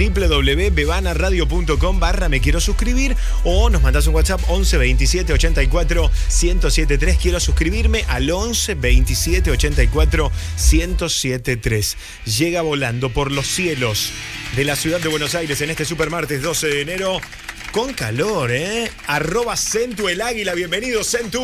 www.bebanaradio.com/me quiero suscribir, o nos mandás un WhatsApp 11 27 84 1073. Quiero suscribirme al 11 27 84 1073. Llega volando por los cielos de la ciudad de Buenos Aires en este supermartes 12 de enero con calor, @Centu el Águila. Bienvenido, Centu.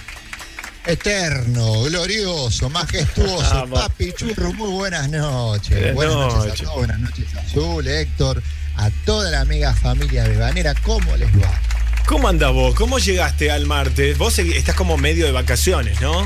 Eterno, glorioso, majestuoso, Vamos. Papi Churro, muy buenas noches. Buenas noches a todos, buenas noches Azul, Héctor, a toda la mega familia bebanera. ¿Cómo les va? ¿Cómo andás vos? ¿Cómo llegaste al martes? Vos estás como medio de vacaciones, ¿no?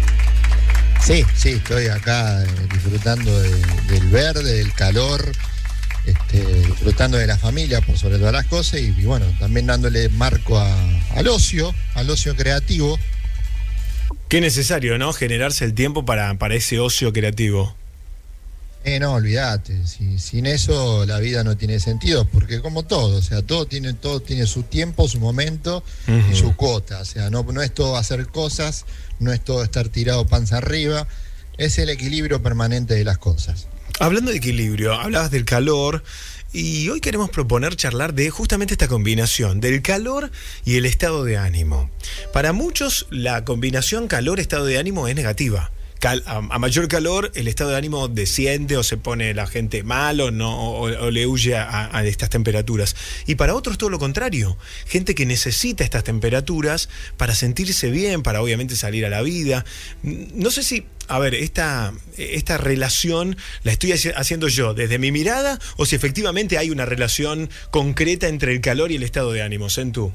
Sí, estoy acá disfrutando del verde, del calor, disfrutando de la familia por sobre todas las cosas, y bueno, también dándole marco al ocio creativo. Qué necesario, ¿no? Generarse el tiempo para ese ocio creativo. No, olvídate, sin eso la vida no tiene sentido, porque como todo, o sea, todo tiene su tiempo, su momento y su cuota, o sea, no es todo hacer cosas, no es todo estar tirado panza arriba, es el equilibrio permanente de las cosas. Hablando de equilibrio, hablabas del calor, y hoy queremos proponer charlar de justamente esta combinación del calor y el estado de ánimo. Para muchos, la combinación calor-estado de ánimo es negativa. A mayor calor, el estado de ánimo desciende, o se pone la gente mal, o le huye a estas temperaturas. Y para otros todo lo contrario, gente que necesita estas temperaturas para sentirse bien, para obviamente salir a la vida. No sé si, a ver, esta relación la estoy haciendo yo desde mi mirada, o si efectivamente hay una relación concreta entre el calor y el estado de ánimo. Centu.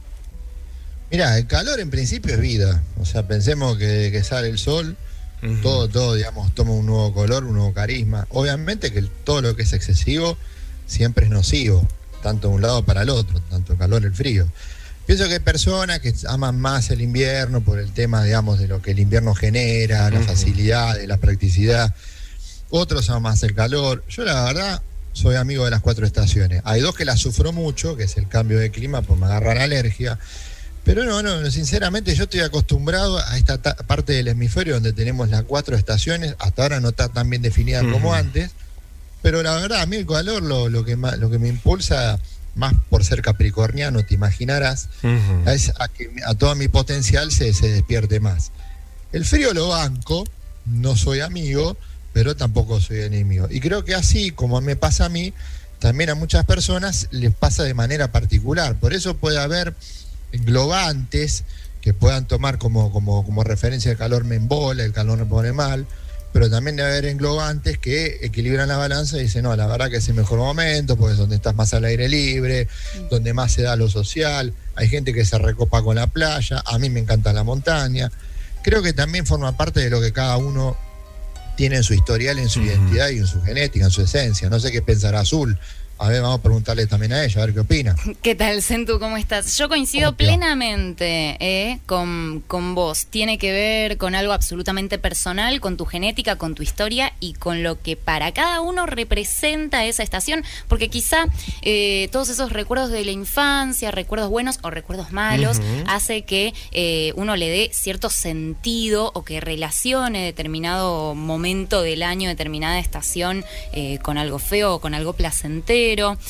Mirá, el calor en principio es vida, o sea, pensemos que sale el sol. Todo, digamos, toma un nuevo color, un nuevo carisma. Obviamente que todo lo que es excesivo siempre es nocivo, tanto de un lado para el otro, tanto el calor, el frío. Pienso que hay personas que aman más el invierno por el tema, digamos, de lo que el invierno genera, la facilidad, la practicidad. Otros aman más el calor. Yo la verdad soy amigo de las 4 estaciones. Hay 2 que las sufro mucho, que es el cambio de clima, pues me agarran alergia. Pero no, sinceramente yo estoy acostumbrado a esta parte del hemisferio donde tenemos las 4 estaciones. Hasta ahora no está tan bien definida como antes. Pero la verdad, a mí el calor lo que me impulsa, más por ser capricorniano, te imaginarás, es a que a todo mi potencial se despierte más. El frío lo banco, no soy amigo, pero tampoco soy enemigo. Y creo que así como me pasa a mí, también a muchas personas les pasa de manera particular. Por eso puede haber englobantes que puedan tomar como referencia: el calor me embola, el calor me pone mal. Pero también debe haber englobantes que equilibran la balanza y dicen, no, la verdad que es el mejor momento, porque es donde estás más al aire libre, donde más se da lo social. Hay gente que se recopa con la playa, a mí me encanta la montaña. Creo que también forma parte de lo que cada uno tiene en su historial, en su identidad y en su genética, en su esencia. No sé qué pensará Azul. A ver, vamos a preguntarle también a ella, a ver qué opina. ¿Qué tal, Centu? ¿Cómo estás? Yo coincido plenamente con vos. Tiene que ver con algo absolutamente personal, con tu genética, con tu historia y con lo que para cada uno representa esa estación, porque quizá todos esos recuerdos de la infancia, recuerdos buenos o recuerdos malos, hace que uno le dé cierto sentido o que relacione determinado momento del año, determinada estación con algo feo o con algo placentero.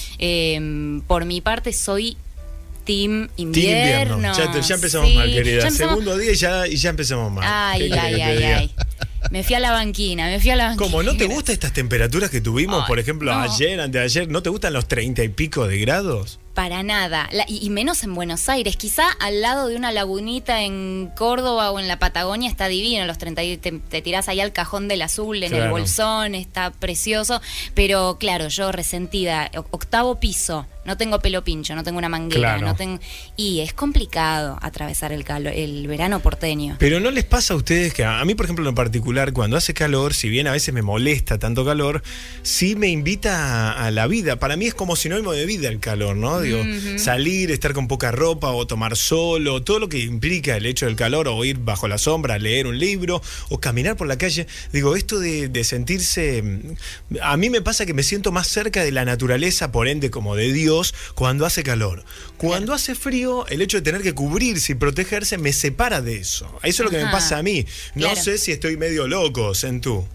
Por mi parte soy Team Invierno. Ya empezamos mal, querida. Segundo día y ya empezamos mal. Ay. Me fui a la banquina. ¿Cómo? ¿No te gustan estas temperaturas que tuvimos, por ejemplo, ayer, antes de ayer? ¿No te gustan los 30 y pico de grados? Para nada, y menos en Buenos Aires. Quizá al lado de una lagunita en Córdoba o en la Patagonia está divino, los 30, te tirás ahí al cajón del azul en el bolsón, está precioso, pero claro, yo resentida, 8º piso, no tengo pelo pincho, no tengo una manguera, y es complicado atravesar el verano porteño. Pero ¿no les pasa a ustedes que a mí, por ejemplo, en particular, cuando hace calor, si bien a veces me molesta tanto calor, sí me invita a la vida? Para mí es como sinónimo de vida el calor, ¿no? Digo, salir, estar con poca ropa o tomar solo, todo lo que implica el hecho del calor, o ir bajo la sombra, leer un libro o caminar por la calle. Digo, esto de sentirse... A mí me pasa que me siento más cerca de la naturaleza, por ende como de Dios, cuando hace calor. Cuando hace frío, el hecho de tener que cubrirse y protegerse me separa de eso. Eso es lo que me pasa a mí. No sé si estoy medio loco, Centu.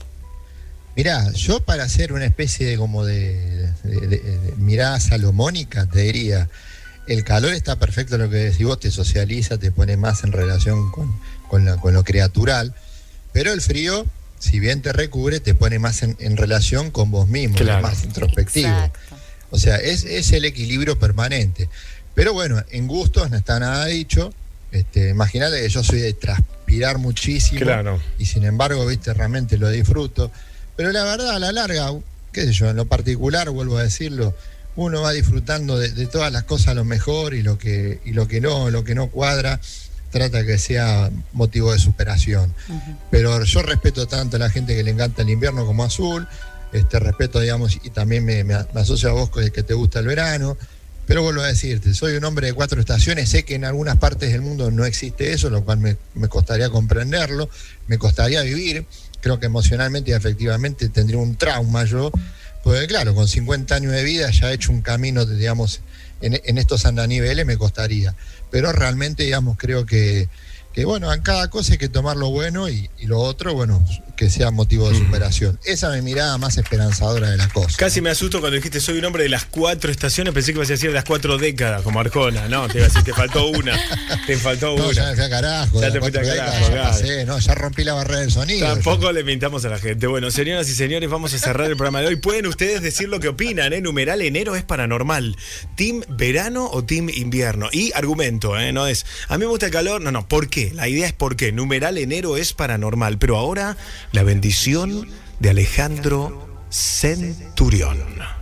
Mirá, yo para hacer una especie de mirada salomónica te diría, el calor está perfecto, lo que decís vos, te socializa, te pone más en relación con lo creatural, pero el frío, si bien te recubre, te pone más en relación con vos mismo, más introspectivo. Exacto. O sea, es el equilibrio permanente. Pero bueno, en gustos no está nada dicho. Imagínate que yo soy de transpirar muchísimo y sin embargo, realmente lo disfruto. Pero la verdad, a la larga, qué sé yo, en lo particular, vuelvo a decirlo, uno va disfrutando de todas las cosas a lo mejor y lo que no cuadra, trata que sea motivo de superación. Pero yo respeto tanto a la gente que le encanta el invierno como Azul, respeto, digamos, y también me asocio a vos que te gusta el verano. Pero vuelvo a decirte, soy un hombre de 4 estaciones, sé que en algunas partes del mundo no existe eso, lo cual me costaría comprenderlo, me costaría vivir. Creo que emocionalmente y afectivamente tendría un trauma yo, porque claro, con 50 años de vida ya he hecho un camino, digamos, en estos andaniveles me costaría. Pero realmente, digamos, creo que bueno, en cada cosa hay que tomar lo bueno y lo otro, bueno, que sea motivo de superación. Esa es mi mirada más esperanzadora de la cosa. Casi me asusto cuando dijiste soy un hombre de las 4 estaciones, pensé que ibas a decir de las 4 décadas, como Arjona. No, te iba a decir, te faltó una. No, ya me fui a carajo. Ya te fuiste a carajo. Ya pasé, ya rompí la barrera del sonido. Tampoco le mintamos a la gente. Bueno, señoras y señores, vamos a cerrar el programa de hoy. Pueden ustedes decir lo que opinan, numeral enero es paranormal. ¿Team verano o team invierno? Y argumento, no es, a mí me gusta el calor, no, ¿por qué? La idea es por qué. Numeral enero es paranormal. Pero ahora, la bendición de Alejandro Centurión.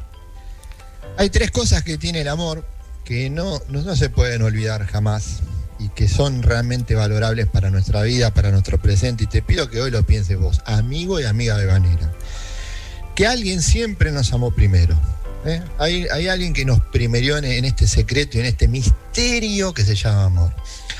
Hay 3 cosas que tiene el amor que no se pueden olvidar jamás y que son realmente valorables para nuestra vida, para nuestro presente. Y te pido que hoy lo pienses vos, amigo y amiga veganera. Que alguien siempre nos amó primero. Hay alguien que nos primerió en este secreto y en este misterio que se llama amor.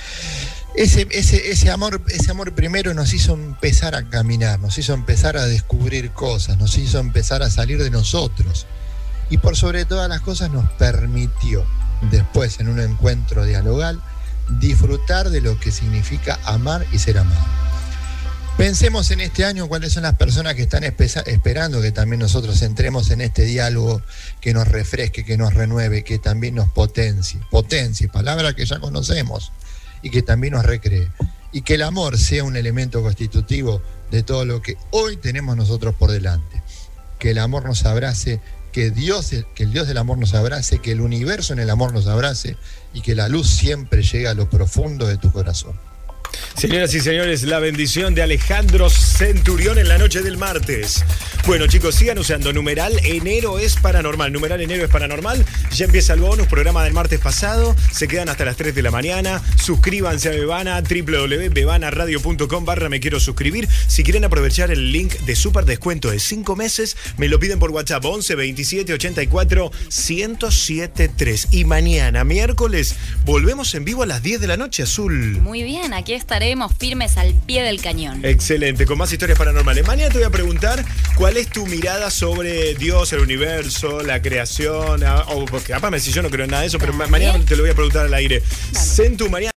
Ese amor primero nos hizo empezar a caminar, nos hizo empezar a descubrir cosas, nos hizo empezar a salir de nosotros. Y por sobre todas las cosas nos permitió, después en un encuentro dialogal, disfrutar de lo que significa amar y ser amado. Pensemos en este año cuáles son las personas que están esperando que también nosotros entremos en este diálogo que nos refresque, que nos renueve, que también nos potencie, palabra que ya conocemos, y que también nos recree. Y que el amor sea un elemento constitutivo de todo lo que hoy tenemos nosotros por delante. Que el amor nos abrace, que el Dios del amor nos abrace, que el universo en el amor nos abrace y que la luz siempre llegue a lo profundo de tu corazón. Señoras y señores, la bendición de Alejandro Centurión en la noche del martes. Bueno, chicos, sigan usando numeral enero es paranormal. Numeral enero es paranormal. Ya empieza el bonus, programa del martes pasado. Se quedan hasta las 3 de la mañana. Suscríbanse a Bebana, www.bebanaradio.com/me quiero suscribir. Si quieren aprovechar el link de super descuento de 5 meses, me lo piden por WhatsApp 11 27 84 1073. Y mañana, miércoles, volvemos en vivo a las 10 de la noche, Azul. Muy bien, aquí estaremos firmes al pie del cañón. Excelente, con más historias paranormales. Mañana te voy a preguntar cuál es tu mirada sobre Dios, el universo, la creación. O porque, aparte, si yo no creo en nada de eso, pero mañana te lo voy a preguntar al aire. Centu, mañana.